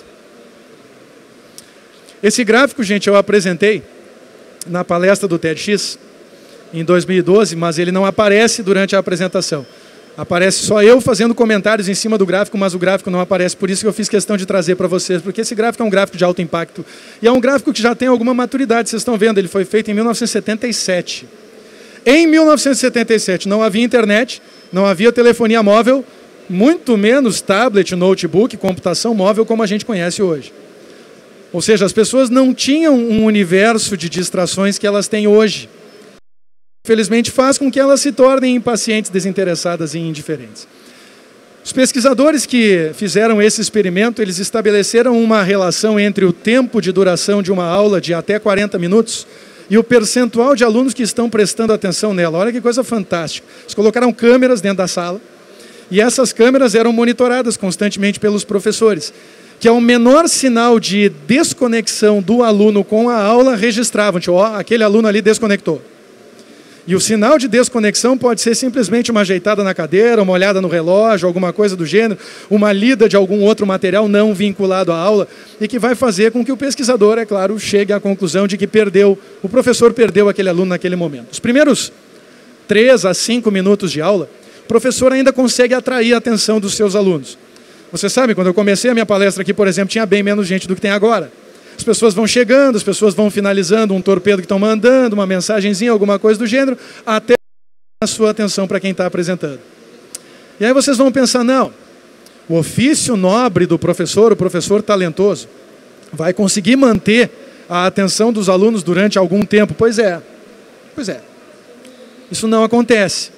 Esse gráfico, gente, eu apresentei na palestra do TEDx em dois mil e doze, mas ele não aparece durante a apresentação. Aparece só eu fazendo comentários em cima do gráfico, mas o gráfico não aparece. Por isso que eu fiz questão de trazer para vocês, porque esse gráfico é um gráfico de alto impacto. E é um gráfico que já tem alguma maturidade, vocês estão vendo, ele foi feito em mil novecentos e setenta e sete. Em mil novecentos e setenta e sete não havia internet, não havia telefonia móvel, muito menos tablet, notebook, computação móvel como a gente conhece hoje. Ou seja, as pessoas não tinham um universo de distrações que elas têm hoje. Infelizmente faz com que elas se tornem impacientes, desinteressadas e indiferentes. Os pesquisadores que fizeram esse experimento, eles estabeleceram uma relação entre o tempo de duração de uma aula de até quarenta minutos e o percentual de alunos que estão prestando atenção nela. Olha que coisa fantástica. Eles colocaram câmeras dentro da sala e essas câmeras eram monitoradas constantemente pelos professores, que ao menor sinal de desconexão do aluno com a aula, registravam, tipo, ó, aquele aluno ali desconectou. E o sinal de desconexão pode ser simplesmente uma ajeitada na cadeira, uma olhada no relógio, alguma coisa do gênero, uma lida de algum outro material não vinculado à aula, e que vai fazer com que o pesquisador, é claro, chegue à conclusão de que perdeu, o professor perdeu aquele aluno naquele momento. Os primeiros três a cinco minutos de aula, o professor ainda consegue atrair a atenção dos seus alunos. Você sabe, quando eu comecei a minha palestra aqui, por exemplo, tinha bem menos gente do que tem agora. As pessoas vão chegando, as pessoas vão finalizando um torpedo que estão mandando, uma mensagenzinha, alguma coisa do gênero, até a sua atenção para quem está apresentando. E aí vocês vão pensar, não, o ofício nobre do professor, o professor talentoso, vai conseguir manter a atenção dos alunos durante algum tempo. Pois é, pois é. Isso não acontece.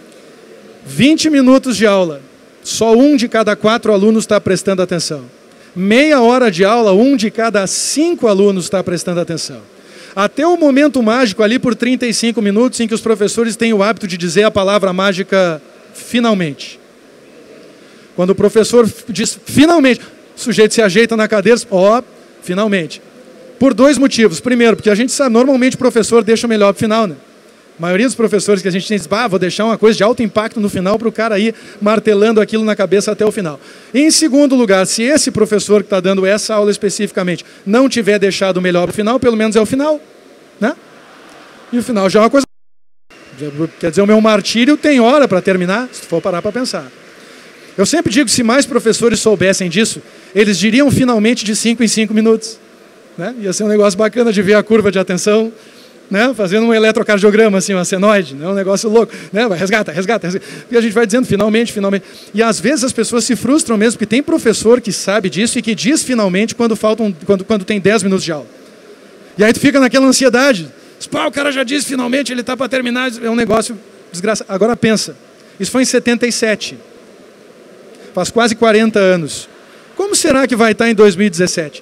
vinte minutos de aula, só um de cada quatro alunos está prestando atenção. Meia hora de aula, um de cada cinco alunos está prestando atenção. Até o momento mágico ali por trinta e cinco minutos em que os professores têm o hábito de dizer a palavra mágica finalmente. Quando o professor diz finalmente, o sujeito se ajeita na cadeira, ó, finalmente. Por dois motivos. Primeiro, porque a gente sabe, normalmente o professor deixa o melhor para o final, né? A maioria dos professores que a gente tem diz, ah, vou deixar uma coisa de alto impacto no final para o cara ir martelando aquilo na cabeça até o final. E, em segundo lugar, se esse professor que está dando essa aula especificamente não tiver deixado o melhor para o final, pelo menos é o final, né? E o final já é uma coisa... Quer dizer, o meu martírio tem hora para terminar, se tu for parar para pensar. Eu sempre digo que se mais professores soubessem disso, eles diriam finalmente de cinco em cinco minutos. Né? Ia ser um negócio bacana de ver a curva de atenção, né? Fazendo um eletrocardiograma, assim, uma senoide, né? Um negócio louco. Né? Resgata, resgata, resgata. E a gente vai dizendo finalmente, finalmente. E às vezes as pessoas se frustram mesmo, porque tem professor que sabe disso e que diz finalmente quando, faltam, quando, quando tem dez minutos de aula. E aí tu fica naquela ansiedade. Pá, o cara já disse finalmente, ele está para terminar. É um negócio desgraçado. Agora pensa, isso foi em setenta e sete. Faz quase quarenta anos. Como será que vai estar em dois mil e dezessete?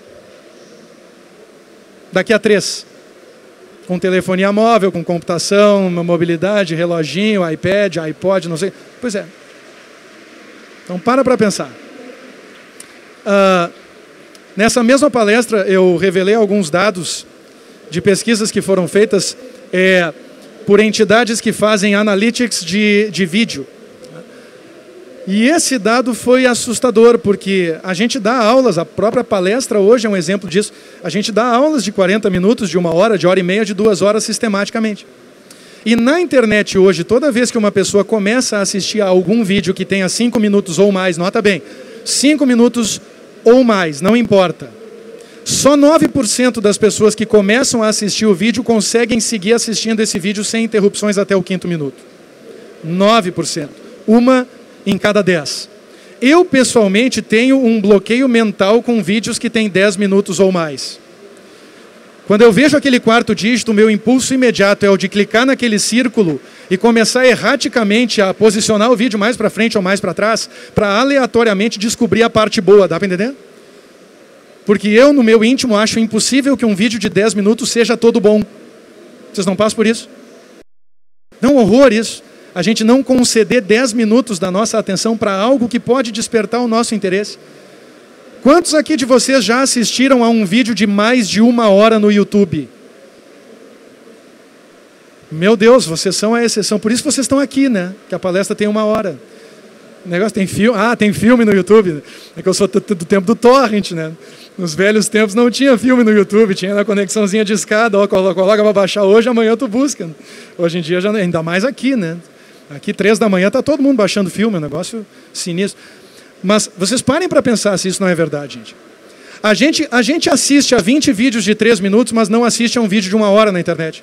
Daqui a três. Com telefonia móvel, com computação, mobilidade, reloginho, iPad, iPod, não sei. Pois é. Então para para pensar. Uh, nessa mesma palestra eu revelei alguns dados de pesquisas que foram feitas é, por entidades que fazem analytics de, de vídeo. E esse dado foi assustador, porque a gente dá aulas, a própria palestra hoje é um exemplo disso, a gente dá aulas de quarenta minutos, de uma hora, de hora e meia, de duas horas sistematicamente. E na internet hoje, toda vez que uma pessoa começa a assistir a algum vídeo que tenha cinco minutos ou mais, nota bem, cinco minutos ou mais, não importa. Só nove por cento das pessoas que começam a assistir o vídeo conseguem seguir assistindo esse vídeo sem interrupções até o quinto minuto. nove por cento. Uma em cada dez. Eu, pessoalmente, tenho um bloqueio mental com vídeos que têm dez minutos ou mais. Quando eu vejo aquele quarto dígito, o meu impulso imediato é o de clicar naquele círculo e começar erraticamente a posicionar o vídeo mais para frente ou mais para trás, para aleatoriamente descobrir a parte boa. Dá para entender? Porque eu, no meu íntimo, acho impossível que um vídeo de dez minutos seja todo bom. Vocês não passam por isso? Não, horror isso. A gente não conceder dez minutos da nossa atenção para algo que pode despertar o nosso interesse. Quantos aqui de vocês já assistiram a um vídeo de mais de uma hora no YouTube? Meu Deus, vocês são a exceção. Por isso vocês estão aqui, né? Que a palestra tem uma hora. O negócio tem filme. Ah, tem filme no YouTube. É que eu sou do tempo do torrent, né? Nos velhos tempos não tinha filme no YouTube, tinha na conexãozinha de escada. Ó, coloca para baixar hoje, amanhã tu busca. Hoje em dia, já, ainda mais aqui, né? Aqui, três da manhã, está todo mundo baixando filme, é um negócio sinistro. Mas vocês parem para pensar se isso não é verdade, gente. A gente, a gente assiste a vinte vídeos de três minutos, mas não assiste a um vídeo de uma hora na internet.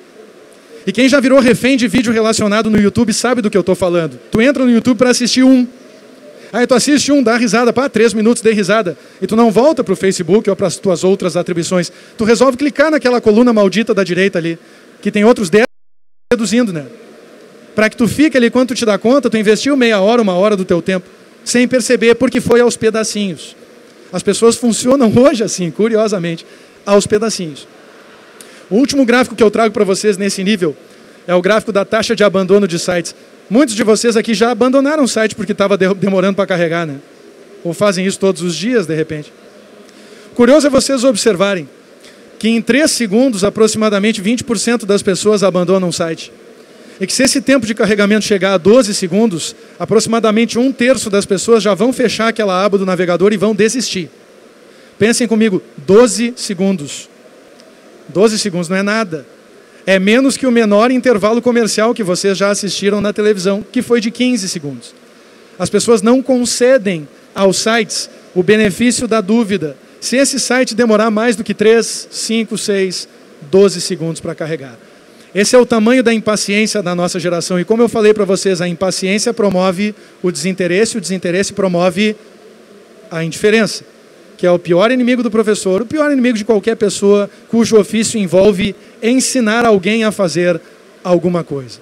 E quem já virou refém de vídeo relacionado no YouTube sabe do que eu estou falando. Tu entra no YouTube para assistir um. Aí tu assiste um, dá risada, pá, três minutos, dei risada. E tu não volta para o Facebook ou para as tuas outras atribuições. Tu resolve clicar naquela coluna maldita da direita ali, que tem outros dez reduzindo, né? Para que tu fique ali, quando tu te dá conta, tu investiu meia hora, uma hora do teu tempo, sem perceber, porque foi aos pedacinhos. As pessoas funcionam hoje assim, curiosamente, aos pedacinhos. O último gráfico que eu trago para vocês nesse nível é o gráfico da taxa de abandono de sites. Muitos de vocês aqui já abandonaram o site porque estava demorando para carregar, né? Ou fazem isso todos os dias, de repente. Curioso é vocês observarem que em três segundos, aproximadamente vinte por cento das pessoas abandonam o site. E que se esse tempo de carregamento chegar a doze segundos, aproximadamente um terço das pessoas já vão fechar aquela aba do navegador e vão desistir. Pensem comigo, doze segundos. doze segundos não é nada. É menos que o menor intervalo comercial que vocês já assistiram na televisão, que foi de quinze segundos. As pessoas não concedem aos sites o benefício da dúvida. Se esse site demorar mais do que três, cinco, seis, doze segundos para carregar. Esse é o tamanho da impaciência da nossa geração. E como eu falei para vocês, a impaciência promove o desinteresse, o desinteresse promove a indiferença, que é o pior inimigo do professor, o pior inimigo de qualquer pessoa cujo ofício envolve ensinar alguém a fazer alguma coisa.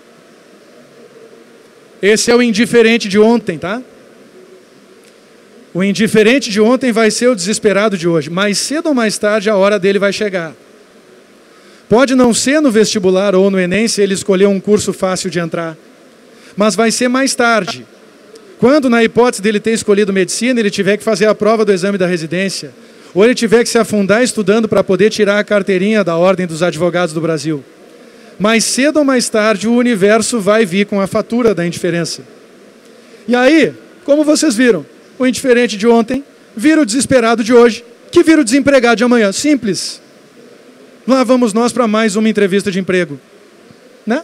Esse é o indiferente de ontem, tá? O indiferente de ontem vai ser o desesperado de hoje. Mais cedo ou mais tarde a hora dele vai chegar. Pode não ser no vestibular ou no Enem se ele escolher um curso fácil de entrar. Mas vai ser mais tarde. Quando, na hipótese dele ter escolhido medicina, ele tiver que fazer a prova do exame da residência, ou ele tiver que se afundar estudando para poder tirar a carteirinha da Ordem dos Advogados do Brasil. Mais cedo ou mais tarde, o universo vai vir com a fatura da indiferença. E aí, como vocês viram, o indiferente de ontem vira o desesperado de hoje, que vira o desempregado de amanhã. Simples. Lá vamos nós para mais uma entrevista de emprego. Né?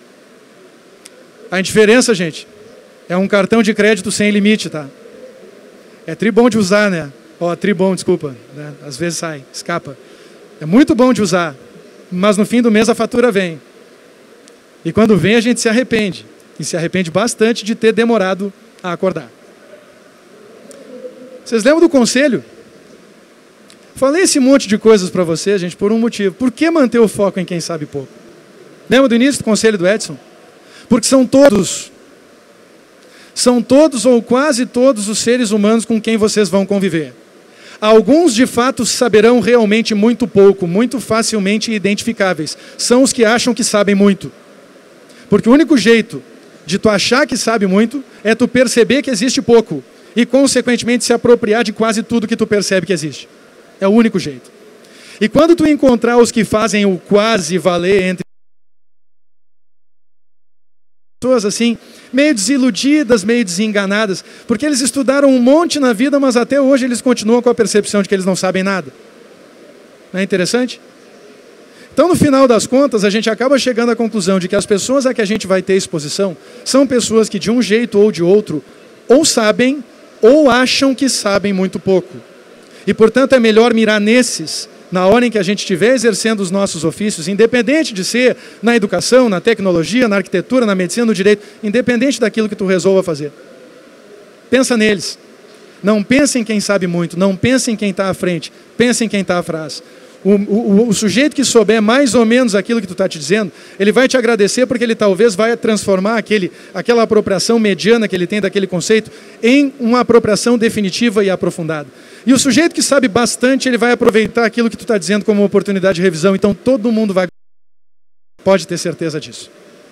A indiferença, gente, é um cartão de crédito sem limite, tá? É tri bom de usar, né? Ó, oh, tri bom, desculpa. Né? Às vezes sai, escapa. É muito bom de usar, mas no fim do mês a fatura vem. E quando vem a gente se arrepende. E se arrepende bastante de ter demorado a acordar. Vocês lembram do conselho? Falei esse monte de coisas para vocês, gente, por um motivo. Por que manter o foco em quem sabe pouco? Lembra do início do conselho do Edson? Porque são todos... São todos ou quase todos os seres humanos com quem vocês vão conviver. Alguns, de fato, saberão realmente muito pouco, muito facilmente identificáveis. São os que acham que sabem muito. Porque o único jeito de tu achar que sabe muito é tu perceber que existe pouco e, consequentemente, se apropriar de quase tudo que tu percebe que existe. É o único jeito. E quando tu encontrar os que fazem o quase valer entre pessoas assim, meio desiludidas, meio desenganadas, porque eles estudaram um monte na vida, mas até hoje eles continuam com a percepção de que eles não sabem nada. Não é interessante? Então, no final das contas, a gente acaba chegando à conclusão de que as pessoas a que a gente vai ter exposição são pessoas que, de um jeito ou de outro, ou sabem, ou acham que sabem muito pouco. E, portanto, é melhor mirar nesses, na hora em que a gente estiver exercendo os nossos ofícios, independente de ser na educação, na tecnologia, na arquitetura, na medicina, no direito, independente daquilo que tu resolva fazer. Pensa neles. Não pense em quem sabe muito, não pense em quem está à frente, pense em quem está atrás. O, o, o sujeito que souber mais ou menos aquilo que tu está te dizendo, ele vai te agradecer porque ele talvez vai transformar aquele, aquela apropriação mediana que ele tem daquele conceito em uma apropriação definitiva e aprofundada. E o sujeito que sabe bastante, ele vai aproveitar aquilo que tu está dizendo como uma oportunidade de revisão. Então todo mundo vai... Pode ter certeza disso.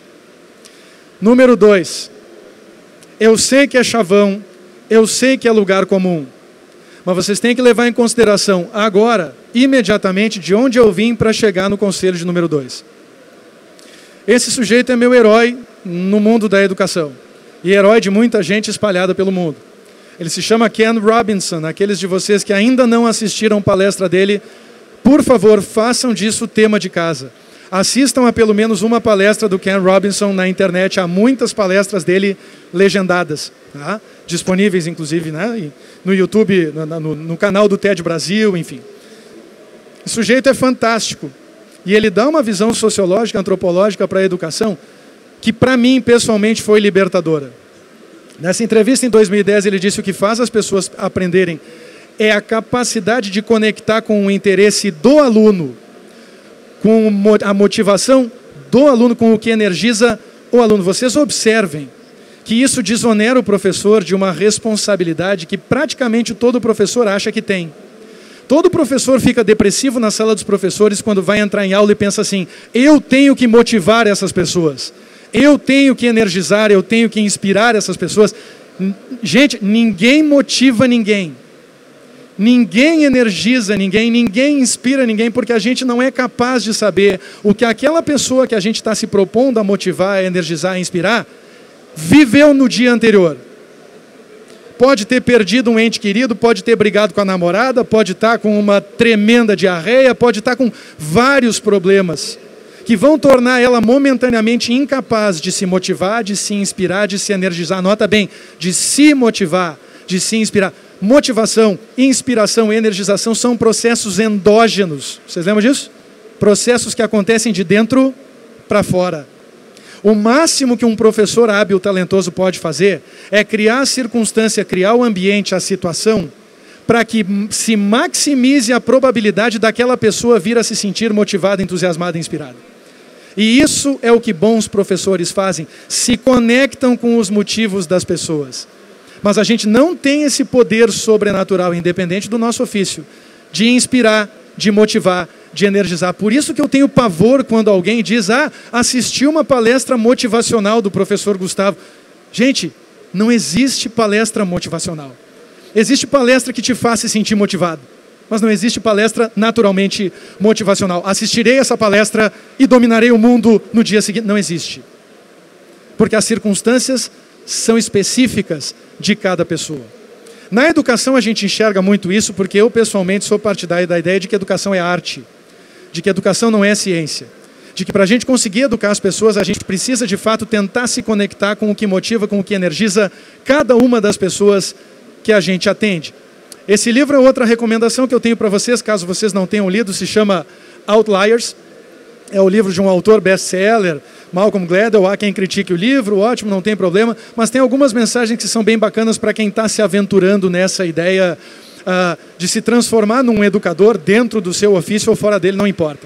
Número dois. Eu sei que é chavão, eu sei que é lugar comum. Mas vocês têm que levar em consideração agora, imediatamente, de onde eu vim para chegar no conselho de número dois. Esse sujeito é meu herói no mundo da educação. E herói de muita gente espalhada pelo mundo. Ele se chama Ken Robinson. Aqueles de vocês que ainda não assistiram palestra dele, por favor, façam disso tema de casa. Assistam a pelo menos uma palestra do Ken Robinson na internet. Há muitas palestras dele legendadas, tá? Disponíveis, inclusive, né? No YouTube, no, no, no canal do TED Brasil, enfim. O sujeito é fantástico. E ele dá uma visão sociológica, antropológica para a educação que, para mim, pessoalmente, foi libertadora. Nessa entrevista, em dois mil e dez, ele disse que o que faz as pessoas aprenderem é a capacidade de conectar com o interesse do aluno, com a motivação do aluno, com o que energiza o aluno. Vocês observem que isso desonera o professor de uma responsabilidade que praticamente todo professor acha que tem. Todo professor fica depressivo na sala dos professores quando vai entrar em aula e pensa assim: eu tenho que motivar essas pessoas, eu tenho que energizar, eu tenho que inspirar essas pessoas. Gente, ninguém motiva ninguém. Ninguém energiza ninguém, ninguém inspira ninguém, porque a gente não é capaz de saber o que aquela pessoa que a gente está se propondo a motivar, a energizar, a inspirar, viveu no dia anterior. Pode ter perdido um ente querido, pode ter brigado com a namorada, pode estar com uma tremenda diarreia, pode estar com vários problemas que vão tornar ela momentaneamente incapaz de se motivar, de se inspirar, de se energizar. Nota bem, de se motivar, de se inspirar. Motivação, inspiração, energização são processos endógenos. Vocês lembram disso? Processos que acontecem de dentro para fora. O máximo que um professor hábil, talentoso pode fazer é criar a circunstância, criar o ambiente, a situação, para que se maximize a probabilidade daquela pessoa vir a se sentir motivada, entusiasmada e inspirada. E isso é o que bons professores fazem, se conectam com os motivos das pessoas. Mas a gente não tem esse poder sobrenatural, independente do nosso ofício, de inspirar, de motivar, de energizar. Por isso que eu tenho pavor quando alguém diz, ah, assisti uma palestra motivacional do professor Gustavo. Gente, não existe palestra motivacional. Existe palestra que te faça se sentir motivado, mas não existe palestra naturalmente motivacional. Assistirei essa palestra e dominarei o mundo no dia seguinte. Não existe. Porque as circunstâncias são específicas de cada pessoa. Na educação a gente enxerga muito isso, porque eu pessoalmente sou partidário da ideia de que educação é arte, de que educação não é ciência, de que para a gente conseguir educar as pessoas, a gente precisa de fato tentar se conectar com o que motiva, com o que energiza cada uma das pessoas que a gente atende. Esse livro é outra recomendação que eu tenho para vocês, caso vocês não tenham lido, se chama Outliers. É o livro de um autor best-seller, Malcolm Gladwell. Há quem critique o livro, ótimo, não tem problema, mas tem algumas mensagens que são bem bacanas para quem está se aventurando nessa ideia uh, de se transformar num educador dentro do seu ofício ou fora dele, não importa.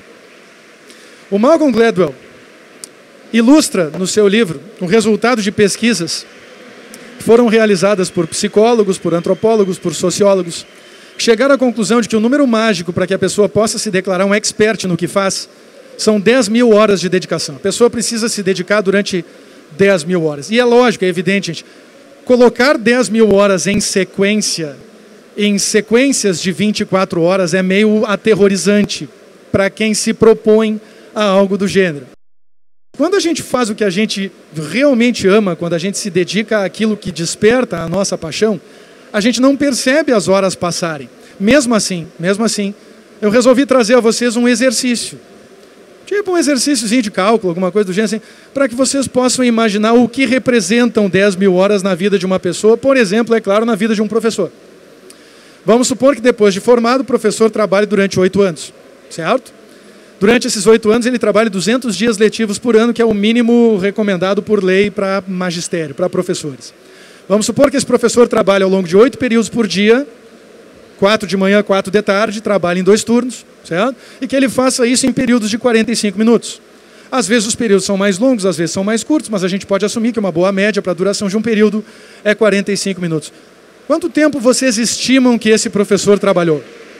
O Malcolm Gladwell ilustra no seu livro o resultado de pesquisas que foram realizadas por psicólogos, por antropólogos, por sociólogos, que chegaram à conclusão de que o número mágico para que a pessoa possa se declarar um expert no que faz são dez mil horas de dedicação. A pessoa precisa se dedicar durante dez mil horas. E é lógico, é evidente, gente, colocar dez mil horas em sequência, em sequências de vinte e quatro horas, é meio aterrorizante para quem se propõe a algo do gênero. Quando a gente faz o que a gente realmente ama, quando a gente se dedica àquilo que desperta a nossa paixão, a gente não percebe as horas passarem. Mesmo assim, mesmo assim, eu resolvi trazer a vocês um exercício. Tipo um exercíciozinho de cálculo, alguma coisa do gênero assim, para que vocês possam imaginar o que representam dez mil horas na vida de uma pessoa, por exemplo, é claro, na vida de um professor. Vamos supor que depois de formado, o professor trabalhe durante oito anos, certo? Durante esses oito anos, ele trabalha duzentos dias letivos por ano, que é o mínimo recomendado por lei para magistério, para professores. Vamos supor que esse professor trabalha ao longo de oito períodos por dia, quatro de manhã, quatro de tarde, trabalha em dois turnos, certo? E que ele faça isso em períodos de quarenta e cinco minutos. Às vezes os períodos são mais longos, às vezes são mais curtos, mas a gente pode assumir que uma boa média para a duração de um período é quarenta e cinco minutos. Quanto tempo vocês estimam que esse professor trabalhou?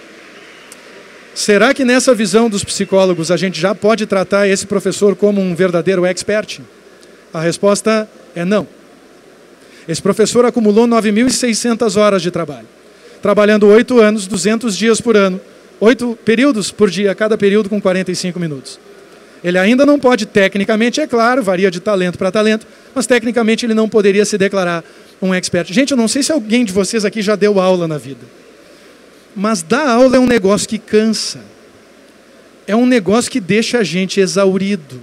Será que nessa visão dos psicólogos a gente já pode tratar esse professor como um verdadeiro expert? A resposta é não. Esse professor acumulou nove mil e seiscentas horas de trabalho, trabalhando oito anos, duzentos dias por ano, oito períodos por dia, cada período com quarenta e cinco minutos. Ele ainda não pode, tecnicamente, é claro, varia de talento para talento, mas tecnicamente ele não poderia se declarar um expert. Gente, eu não sei se alguém de vocês aqui já deu aula na vida, mas dar aula é um negócio que cansa. É um negócio que deixa a gente exaurido.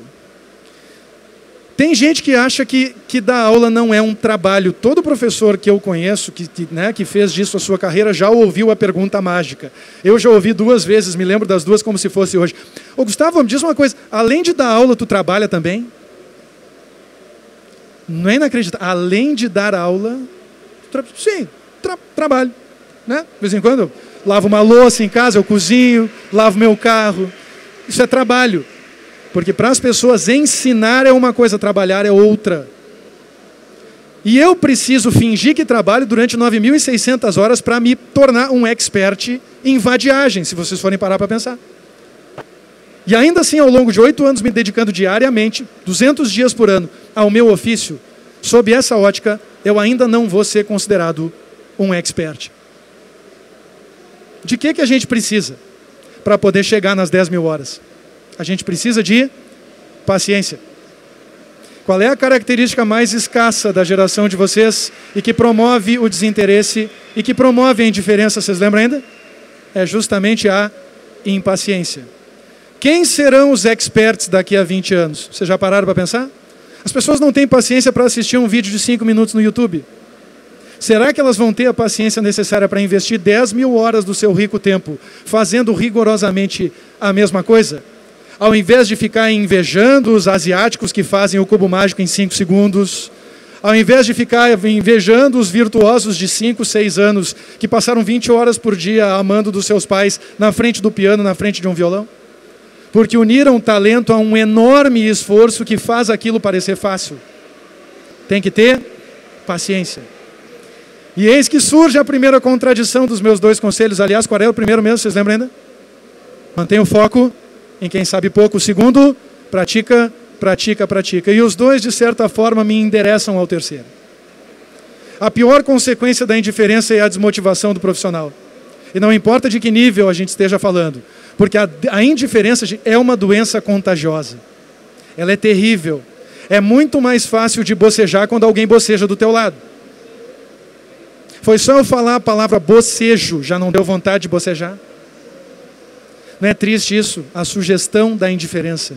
Tem gente que acha que, que dar aula não é um trabalho. Todo professor que eu conheço, que, que, né, que fez disso a sua carreira, já ouviu a pergunta mágica. Eu já ouvi duas vezes, me lembro das duas como se fosse hoje. Ô Gustavo, me diz uma coisa, além de dar aula, tu trabalha também? Não é inacreditável. Além de dar aula, tra... sim, tra... trabalho. Né? De vez em quando eu lavo uma louça em casa, eu cozinho, lavo meu carro. Isso é trabalho. Porque para as pessoas ensinar é uma coisa, trabalhar é outra. E eu preciso fingir que trabalho durante nove mil e seiscentas horas para me tornar um expert em vadiagem, se vocês forem parar para pensar. E ainda assim, ao longo de oito anos me dedicando diariamente, duzentos dias por ano, ao meu ofício, sob essa ótica, eu ainda não vou ser considerado um expert. De que que a gente precisa para poder chegar nas dez mil horas? A gente precisa de paciência. Qual é a característica mais escassa da geração de vocês e que promove o desinteresse e que promove a indiferença, vocês lembram ainda? É justamente a impaciência. Quem serão os experts daqui a vinte anos? Vocês já pararam para pensar? As pessoas não têm paciência para assistir um vídeo de cinco minutos no YouTube. Será que elas vão ter a paciência necessária para investir dez mil horas do seu rico tempo fazendo rigorosamente a mesma coisa? Ao invés de ficar invejando os asiáticos que fazem o cubo mágico em cinco segundos, ao invés de ficar invejando os virtuosos de cinco, seis anos que passaram vinte horas por dia amando dos seus pais na frente do piano, na frente de um violão? Porque uniram talento a um enorme esforço que faz aquilo parecer fácil. Tem que ter paciência. E eis que surge a primeira contradição dos meus dois conselhos. Aliás, qual é o primeiro mesmo? Vocês lembram ainda? Mantenha o foco em quem sabe pouco. O segundo, pratica, pratica, pratica. E os dois, de certa forma, me endereçam ao terceiro. A pior consequência da indiferença é a desmotivação do profissional. E não importa de que nível a gente esteja falando. Porque a, a indiferença é uma doença contagiosa. Ela é terrível. É muito mais fácil de bocejar quando alguém boceja do teu lado. Foi só eu falar a palavra bocejo, já não deu vontade de bocejar? Não é triste isso? A sugestão da indiferença.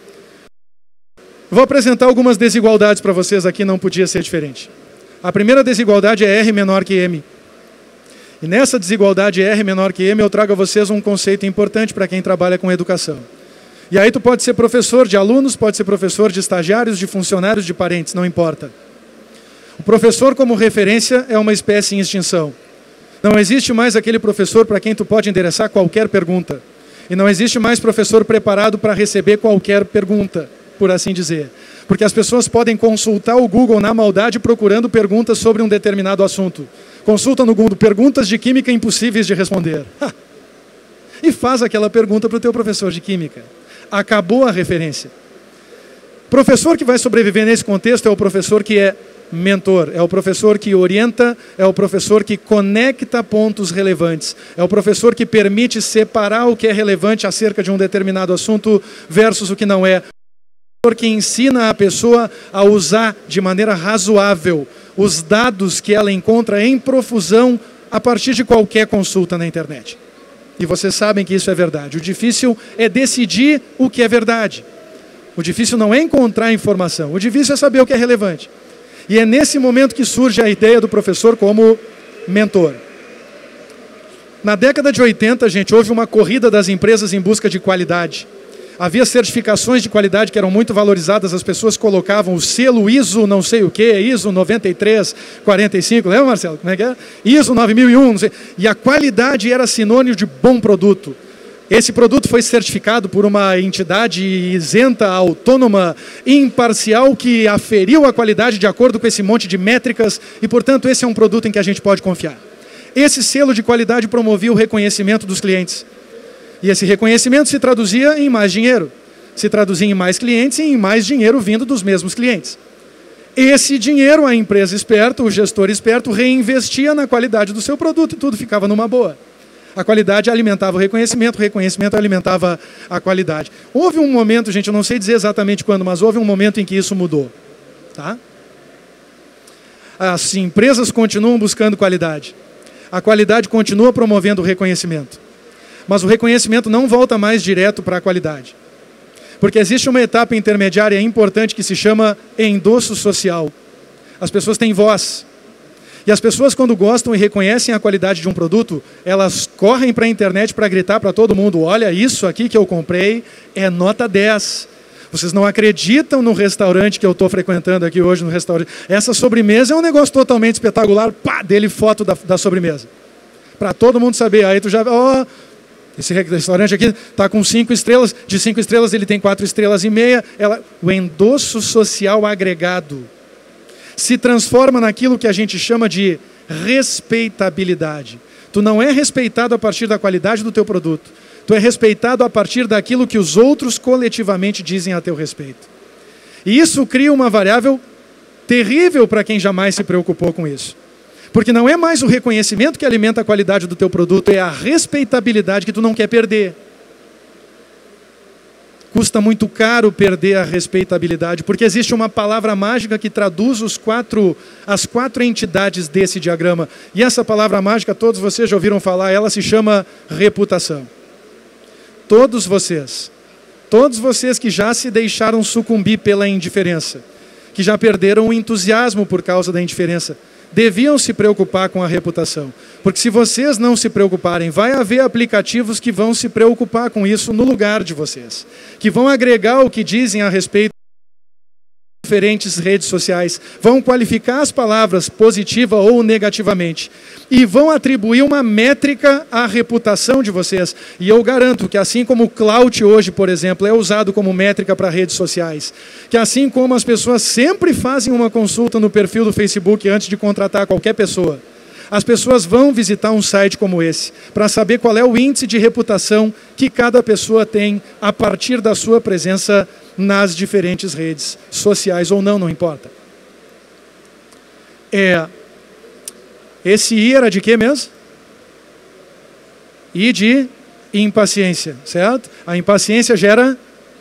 Vou apresentar algumas desigualdades para vocês aqui, não podia ser diferente. A primeira desigualdade é R menor que M. E nessa desigualdade R menor que M, eu trago a vocês um conceito importante para quem trabalha com educação. E aí tu pode ser professor de alunos, pode ser professor de estagiários, de funcionários, de parentes, não importa. O professor como referência é uma espécie em extinção. Não existe mais aquele professor para quem tu pode endereçar qualquer pergunta. E não existe mais professor preparado para receber qualquer pergunta, por assim dizer. Porque as pessoas podem consultar o Google na maldade procurando perguntas sobre um determinado assunto. Consulta no Google perguntas de química impossíveis de responder. E faz aquela pergunta para o teu professor de química. Acabou a referência. Professor que vai sobreviver nesse contexto é o professor que é mentor, é o professor que orienta, é o professor que conecta pontos relevantes, é o professor que permite separar o que é relevante acerca de um determinado assunto versus o que não é. O professor que ensina a pessoa a usar de maneira razoável os dados que ela encontra em profusão a partir de qualquer consulta na internet. E vocês sabem que isso é verdade. O difícil é decidir o que é verdade. O difícil não é encontrar informação, o difícil é saber o que é relevante. E é nesse momento que surge a ideia do professor como mentor. Na década de oitenta, gente, houve uma corrida das empresas em busca de qualidade. Havia certificações de qualidade que eram muito valorizadas, as pessoas colocavam o selo I S O não sei o que, I S O noventa e três quarenta e cinco, lembra, Marcelo? Como é que é? I S O nove mil e um, não sei. E a qualidade era sinônimo de bom produto. Esse produto foi certificado por uma entidade isenta, autônoma, imparcial, que aferiu a qualidade de acordo com esse monte de métricas e, portanto, esse é um produto em que a gente pode confiar. Esse selo de qualidade promovia o reconhecimento dos clientes. E esse reconhecimento se traduzia em mais dinheiro, se traduzia em mais clientes e em mais dinheiro vindo dos mesmos clientes. Esse dinheiro, a empresa esperta, o gestor esperto, reinvestia na qualidade do seu produto e tudo ficava numa boa. A qualidade alimentava o reconhecimento, o reconhecimento alimentava a qualidade. Houve um momento, gente, eu não sei dizer exatamente quando, mas houve um momento em que isso mudou. Tá? As empresas continuam buscando qualidade. A qualidade continua promovendo o reconhecimento. Mas o reconhecimento não volta mais direto para a qualidade. Porque existe uma etapa intermediária importante que se chama endosso social. As pessoas têm voz. E as pessoas, quando gostam e reconhecem a qualidade de um produto, elas correm para a internet para gritar para todo mundo: olha, isso aqui que eu comprei é nota dez. Vocês não acreditam no restaurante que eu estou frequentando aqui hoje, no restaurante. Essa sobremesa é um negócio totalmente espetacular. Pá, dele foto da, da sobremesa. Para todo mundo saber. Aí tu já... ó, oh, esse restaurante aqui está com cinco estrelas. De cinco estrelas ele tem quatro estrelas e meia. Ela, o endosso social agregado se transforma naquilo que a gente chama de respeitabilidade. Tu não é respeitado a partir da qualidade do teu produto. Tu é respeitado a partir daquilo que os outros coletivamente dizem a teu respeito. E isso cria uma variável terrível para quem jamais se preocupou com isso. Porque não é mais o reconhecimento que alimenta a qualidade do teu produto, é a respeitabilidade que tu não quer perder. Custa muito caro perder a respeitabilidade, porque existe uma palavra mágica que traduz os quatro, as quatro entidades desse diagrama. E essa palavra mágica, todos vocês já ouviram falar, ela se chama reputação. Todos vocês, todos vocês que já se deixaram sucumbir pela indiferença, que já perderam o entusiasmo por causa da indiferença, deviam se preocupar com a reputação. Porque se vocês não se preocuparem, vai haver aplicativos que vão se preocupar com isso no lugar de vocês. Que vão agregar o que dizem a respeito de diferentes redes sociais. Vão qualificar as palavras positiva ou negativamente. E vão atribuir uma métrica à reputação de vocês. E eu garanto que assim como o clout hoje, por exemplo, é usado como métrica para redes sociais, que assim como as pessoas sempre fazem uma consulta no perfil do Facebook antes de contratar qualquer pessoa, as pessoas vão visitar um site como esse para saber qual é o índice de reputação que cada pessoa tem a partir da sua presença nas diferentes redes sociais ou não, não importa. É, esse I era de quê mesmo? I de impaciência, certo? A impaciência gera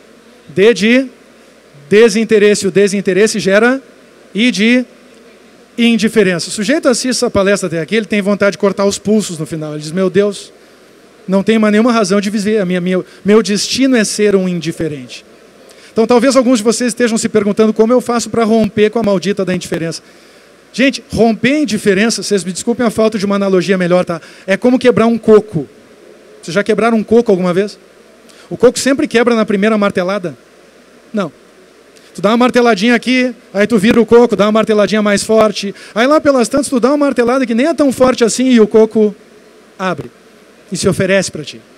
D de desinteresse, o desinteresse gera I de indiferença. O sujeito assiste essa palestra até aqui, ele tem vontade de cortar os pulsos no final. Ele diz, meu Deus, não tenho mais nenhuma razão de viver. A minha, minha, meu destino é ser um indiferente. Então talvez alguns de vocês estejam se perguntando como eu faço para romper com a maldita da indiferença. Gente, romper a indiferença, vocês me desculpem a falta de uma analogia melhor, tá? É como quebrar um coco. Vocês já quebraram um coco alguma vez? O coco sempre quebra na primeira martelada? Não. Tu dá uma marteladinha aqui, aí tu vira o coco, dá uma marteladinha mais forte. Aí lá pelas tantas tu dá uma martelada que nem é tão forte assim e o coco abre e se oferece para ti.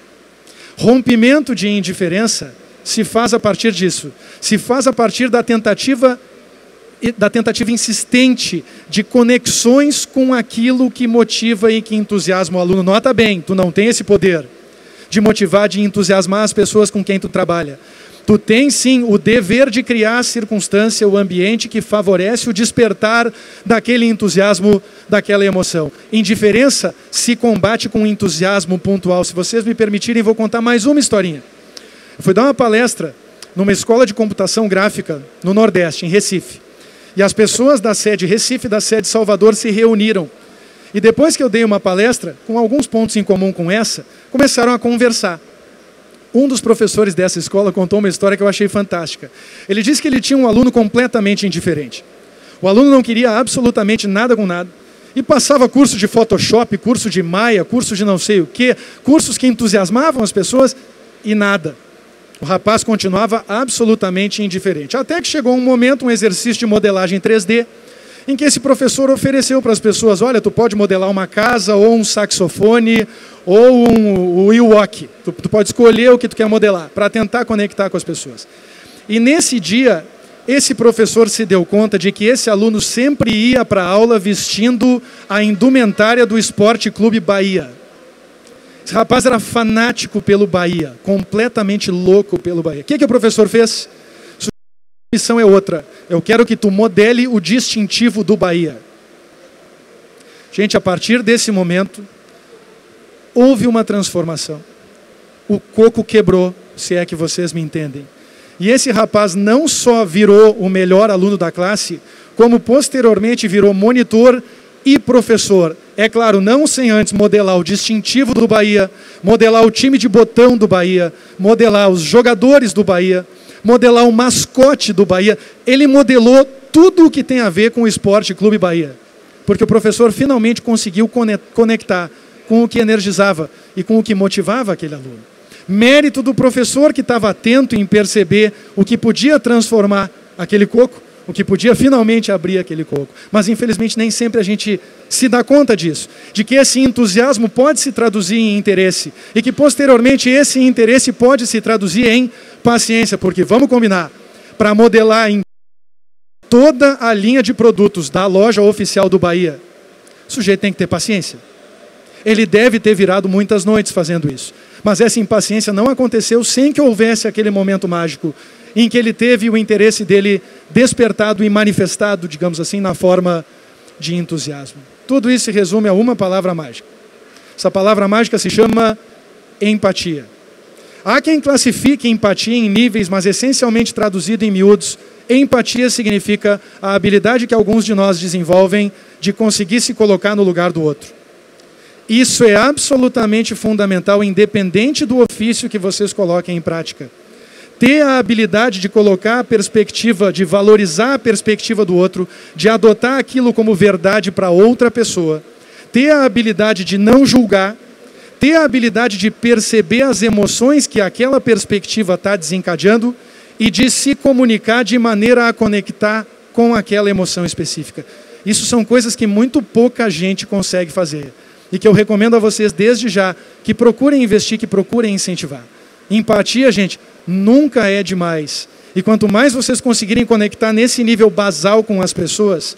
Rompimento de indiferença se faz a partir disso. Se faz a partir da tentativa, da tentativa insistente de conexões com aquilo que motiva e que entusiasma o aluno. Nota bem, tu não tem esse poder de motivar, de entusiasmar as pessoas com quem tu trabalha. Tu tens sim o dever de criar a circunstância, o ambiente que favorece o despertar daquele entusiasmo, daquela emoção. Indiferença se combate com entusiasmo pontual. Se vocês me permitirem, vou contar mais uma historinha. Eu fui dar uma palestra numa escola de computação gráfica no Nordeste, em Recife. E as pessoas da sede Recife e da sede Salvador se reuniram. E depois que eu dei uma palestra, com alguns pontos em comum com essa, começaram a conversar. Um dos professores dessa escola contou uma história que eu achei fantástica. Ele disse que ele tinha um aluno completamente indiferente. O aluno não queria absolutamente nada com nada. E passava curso de Photoshop, curso de Maya, curso de não sei o quê, cursos que entusiasmavam as pessoas e nada. O rapaz continuava absolutamente indiferente. Até que chegou um momento, um exercício de modelagem três D, em que esse professor ofereceu para as pessoas, olha, tu pode modelar uma casa, ou um saxofone, ou um, um Ewok. Tu, tu pode escolher o que tu quer modelar, para tentar conectar com as pessoas. E nesse dia, esse professor se deu conta de que esse aluno sempre ia para a aula vestindo a indumentária do Esporte Clube Bahia. Esse rapaz era fanático pelo Bahia, completamente louco pelo Bahia. O que, que o professor fez? A missão é outra. Eu quero que tu modele o distintivo do Bahia. Gente, a partir desse momento, houve uma transformação. O coco quebrou, se é que vocês me entendem. E esse rapaz não só virou o melhor aluno da classe, como posteriormente virou monitor e professor. É claro, não sem antes modelar o distintivo do Bahia, modelar o time de botão do Bahia, modelar os jogadores do Bahia, modelar o mascote do Bahia. Ele modelou tudo o que tem a ver com o Esporte Clube Bahia. Porque o professor finalmente conseguiu conectar com o que energizava e com o que motivava aquele aluno. Mérito do professor que estava atento em perceber o que podia transformar aquele coco, o que podia finalmente abrir aquele coco. Mas infelizmente nem sempre a gente se dá conta disso, de que esse entusiasmo pode se traduzir em interesse e que posteriormente esse interesse pode se traduzir em paciência, porque vamos combinar, para modelar em toda a linha de produtos da loja oficial do Bahia, o sujeito tem que ter paciência. Ele deve ter virado muitas noites fazendo isso. Mas essa impaciência não aconteceu sem que houvesse aquele momento mágico em que ele teve o interesse dele despertado e manifestado, digamos assim, na forma de entusiasmo. Tudo isso se resume a uma palavra mágica. Essa palavra mágica se chama empatia. Há quem classifique empatia em níveis, mas essencialmente traduzido em miúdos, empatia significa a habilidade que alguns de nós desenvolvem de conseguir se colocar no lugar do outro. Isso é absolutamente fundamental, independente do ofício que vocês coloquem em prática. Ter a habilidade de colocar a perspectiva, de valorizar a perspectiva do outro, de adotar aquilo como verdade para outra pessoa, ter a habilidade de não julgar, ter a habilidade de perceber as emoções que aquela perspectiva está desencadeando e de se comunicar de maneira a conectar com aquela emoção específica. Isso são coisas que muito pouca gente consegue fazer. E que eu recomendo a vocês desde já, que procurem investir, que procurem incentivar. Empatia, gente, nunca é demais. E quanto mais vocês conseguirem conectar nesse nível basal com as pessoas,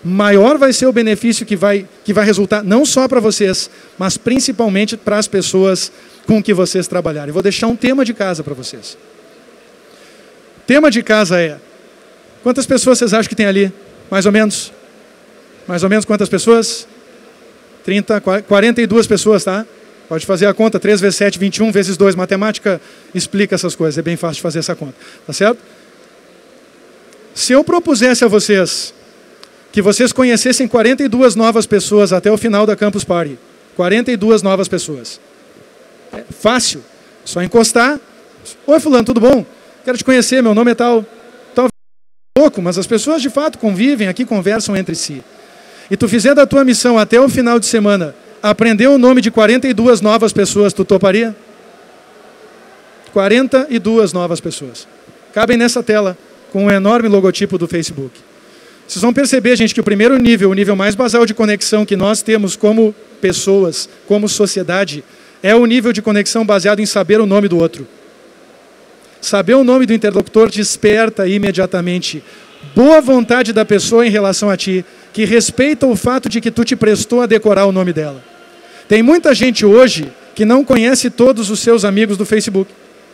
maior vai ser o benefício que vai, que vai resultar, não só para vocês, mas principalmente para as pessoas com que vocês trabalharem. Vou deixar um tema de casa para vocês. Tema de casa é, quantas pessoas vocês acham que tem ali? Mais ou menos? Mais ou menos quantas pessoas? trinta, quarenta e duas pessoas, tá? Pode fazer a conta, três vezes sete, vinte e um, vezes dois. Matemática explica essas coisas, é bem fácil de fazer essa conta. Tá certo? Se eu propusesse a vocês que vocês conhecessem quarenta e duas novas pessoas até o final da Campus Party, quarenta e duas novas pessoas. É fácil, só encostar. Oi, fulano, tudo bom? Quero te conhecer, meu nome é tal. Talvez pouco, mas as pessoas de fato convivem aqui, conversam entre si. E tu fizer da tua missão até o final de semana aprender o nome de quarenta e duas novas pessoas, tu toparia? quarenta e duas novas pessoas. Cabem nessa tela com um enorme logotipo do Facebook. Vocês vão perceber, gente, que o primeiro nível, o nível mais basal de conexão que nós temos como pessoas, como sociedade, é o nível de conexão baseado em saber o nome do outro. Saber o nome do interlocutor desperta imediatamente boa vontade da pessoa em relação a ti, que respeita o fato de que tu te prestou a decorar o nome dela. Tem muita gente hoje que não conhece todos os seus amigos do Facebook.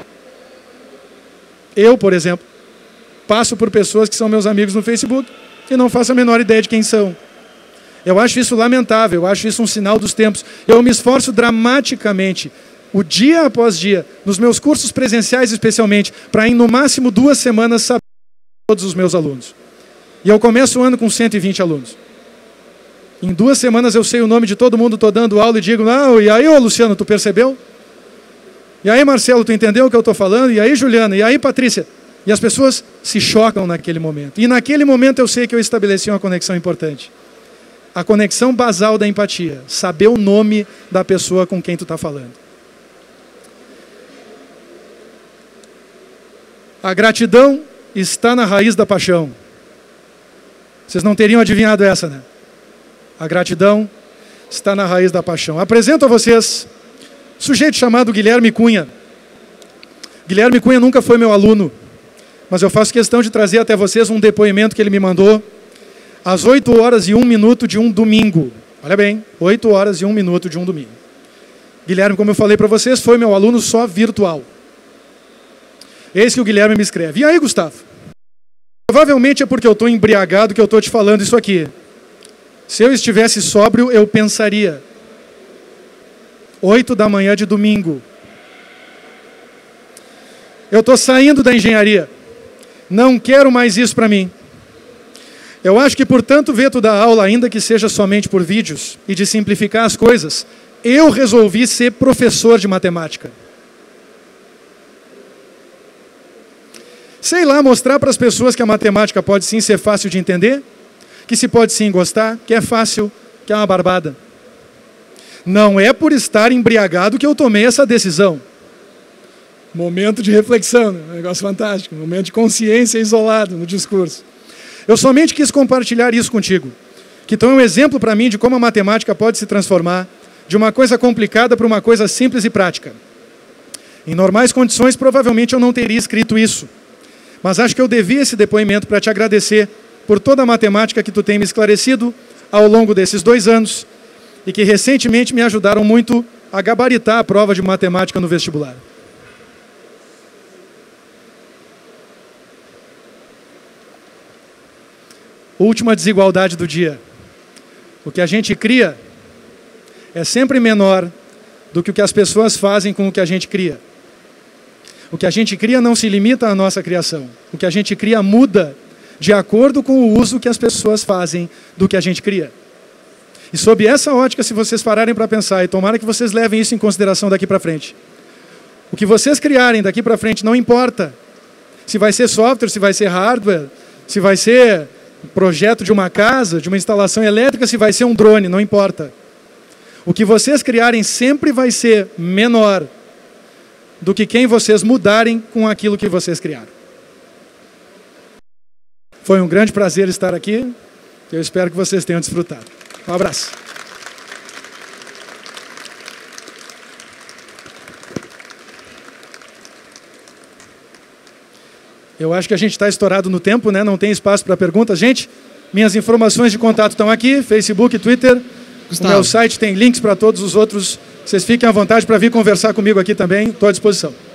Eu, por exemplo, passo por pessoas que são meus amigos no Facebook e não faço a menor ideia de quem são. Eu acho isso lamentável, eu acho isso um sinal dos tempos. Eu me esforço dramaticamente, o dia após dia, nos meus cursos presenciais especialmente, para em no máximo duas semanas saber todos os meus alunos. E eu começo o ano com cento e vinte alunos. Em duas semanas eu sei o nome de todo mundo, estou dando aula e digo, ah, e aí, ô Luciano, tu percebeu? E aí, Marcelo, tu entendeu o que eu estou falando? E aí, Juliana? E aí, Patrícia? E as pessoas se chocam naquele momento. E naquele momento eu sei que eu estabeleci uma conexão importante. A conexão basal da empatia. Saber o nome da pessoa com quem tu está falando. A gratidão está na raiz da paixão. Vocês não teriam adivinhado essa, né? A gratidão está na raiz da paixão. Apresento a vocês um sujeito chamado Guilherme Cunha. Guilherme Cunha nunca foi meu aluno, mas eu faço questão de trazer até vocês um depoimento que ele me mandou às oito horas e um minuto de um domingo. Olha bem, oito horas e um minuto de um domingo. Guilherme, como eu falei para vocês, foi meu aluno só virtual. Eis que o Guilherme me escreve. E aí, Gustavo? Provavelmente é porque eu estou embriagado que eu estou te falando isso aqui. Se eu estivesse sóbrio, eu pensaria. Oito da manhã de domingo. Eu estou saindo da engenharia. Não quero mais isso para mim. Eu acho que por tanto ver tu dar aula, ainda que seja somente por vídeos, e de simplificar as coisas, eu resolvi ser professor de matemática. Sei lá, mostrar para as pessoas que a matemática pode sim ser fácil de entender, que se pode sim gostar, que é fácil, que é uma barbada. Não é por estar embriagado que eu tomei essa decisão. Momento de reflexão, um negócio fantástico, momento de consciência isolado no discurso. Eu somente quis compartilhar isso contigo, que tu é um exemplo para mim de como a matemática pode se transformar de uma coisa complicada para uma coisa simples e prática. Em normais condições, provavelmente eu não teria escrito isso, mas acho que eu devia esse depoimento para te agradecer por toda a matemática que tu tem me esclarecido ao longo desses dois anos e que recentemente me ajudaram muito a gabaritar a prova de matemática no vestibular. Última desigualdade do dia. O que a gente cria é sempre menor do que o que as pessoas fazem com o que a gente cria. O que a gente cria não se limita à nossa criação. O que a gente cria muda de acordo com o uso que as pessoas fazem do que a gente cria. E sob essa ótica, se vocês pararem para pensar, e tomara que vocês levem isso em consideração daqui para frente, o que vocês criarem daqui para frente não importa se vai ser software, se vai ser hardware, se vai ser projeto de uma casa, de uma instalação elétrica, se vai ser um drone, não importa. O que vocês criarem sempre vai ser menor do que quem vocês mudarem com aquilo que vocês criaram. Foi um grande prazer estar aqui. Eu espero que vocês tenham desfrutado. Um abraço. Eu acho que a gente está estourado no tempo, né? Não tem espaço para perguntas. Gente, Minhas informações de contato estão aqui, Facebook, Twitter. Gustavo. O meu site tem links para todos os outros. Vocês fiquem à vontade para vir conversar comigo aqui também. Estou à disposição.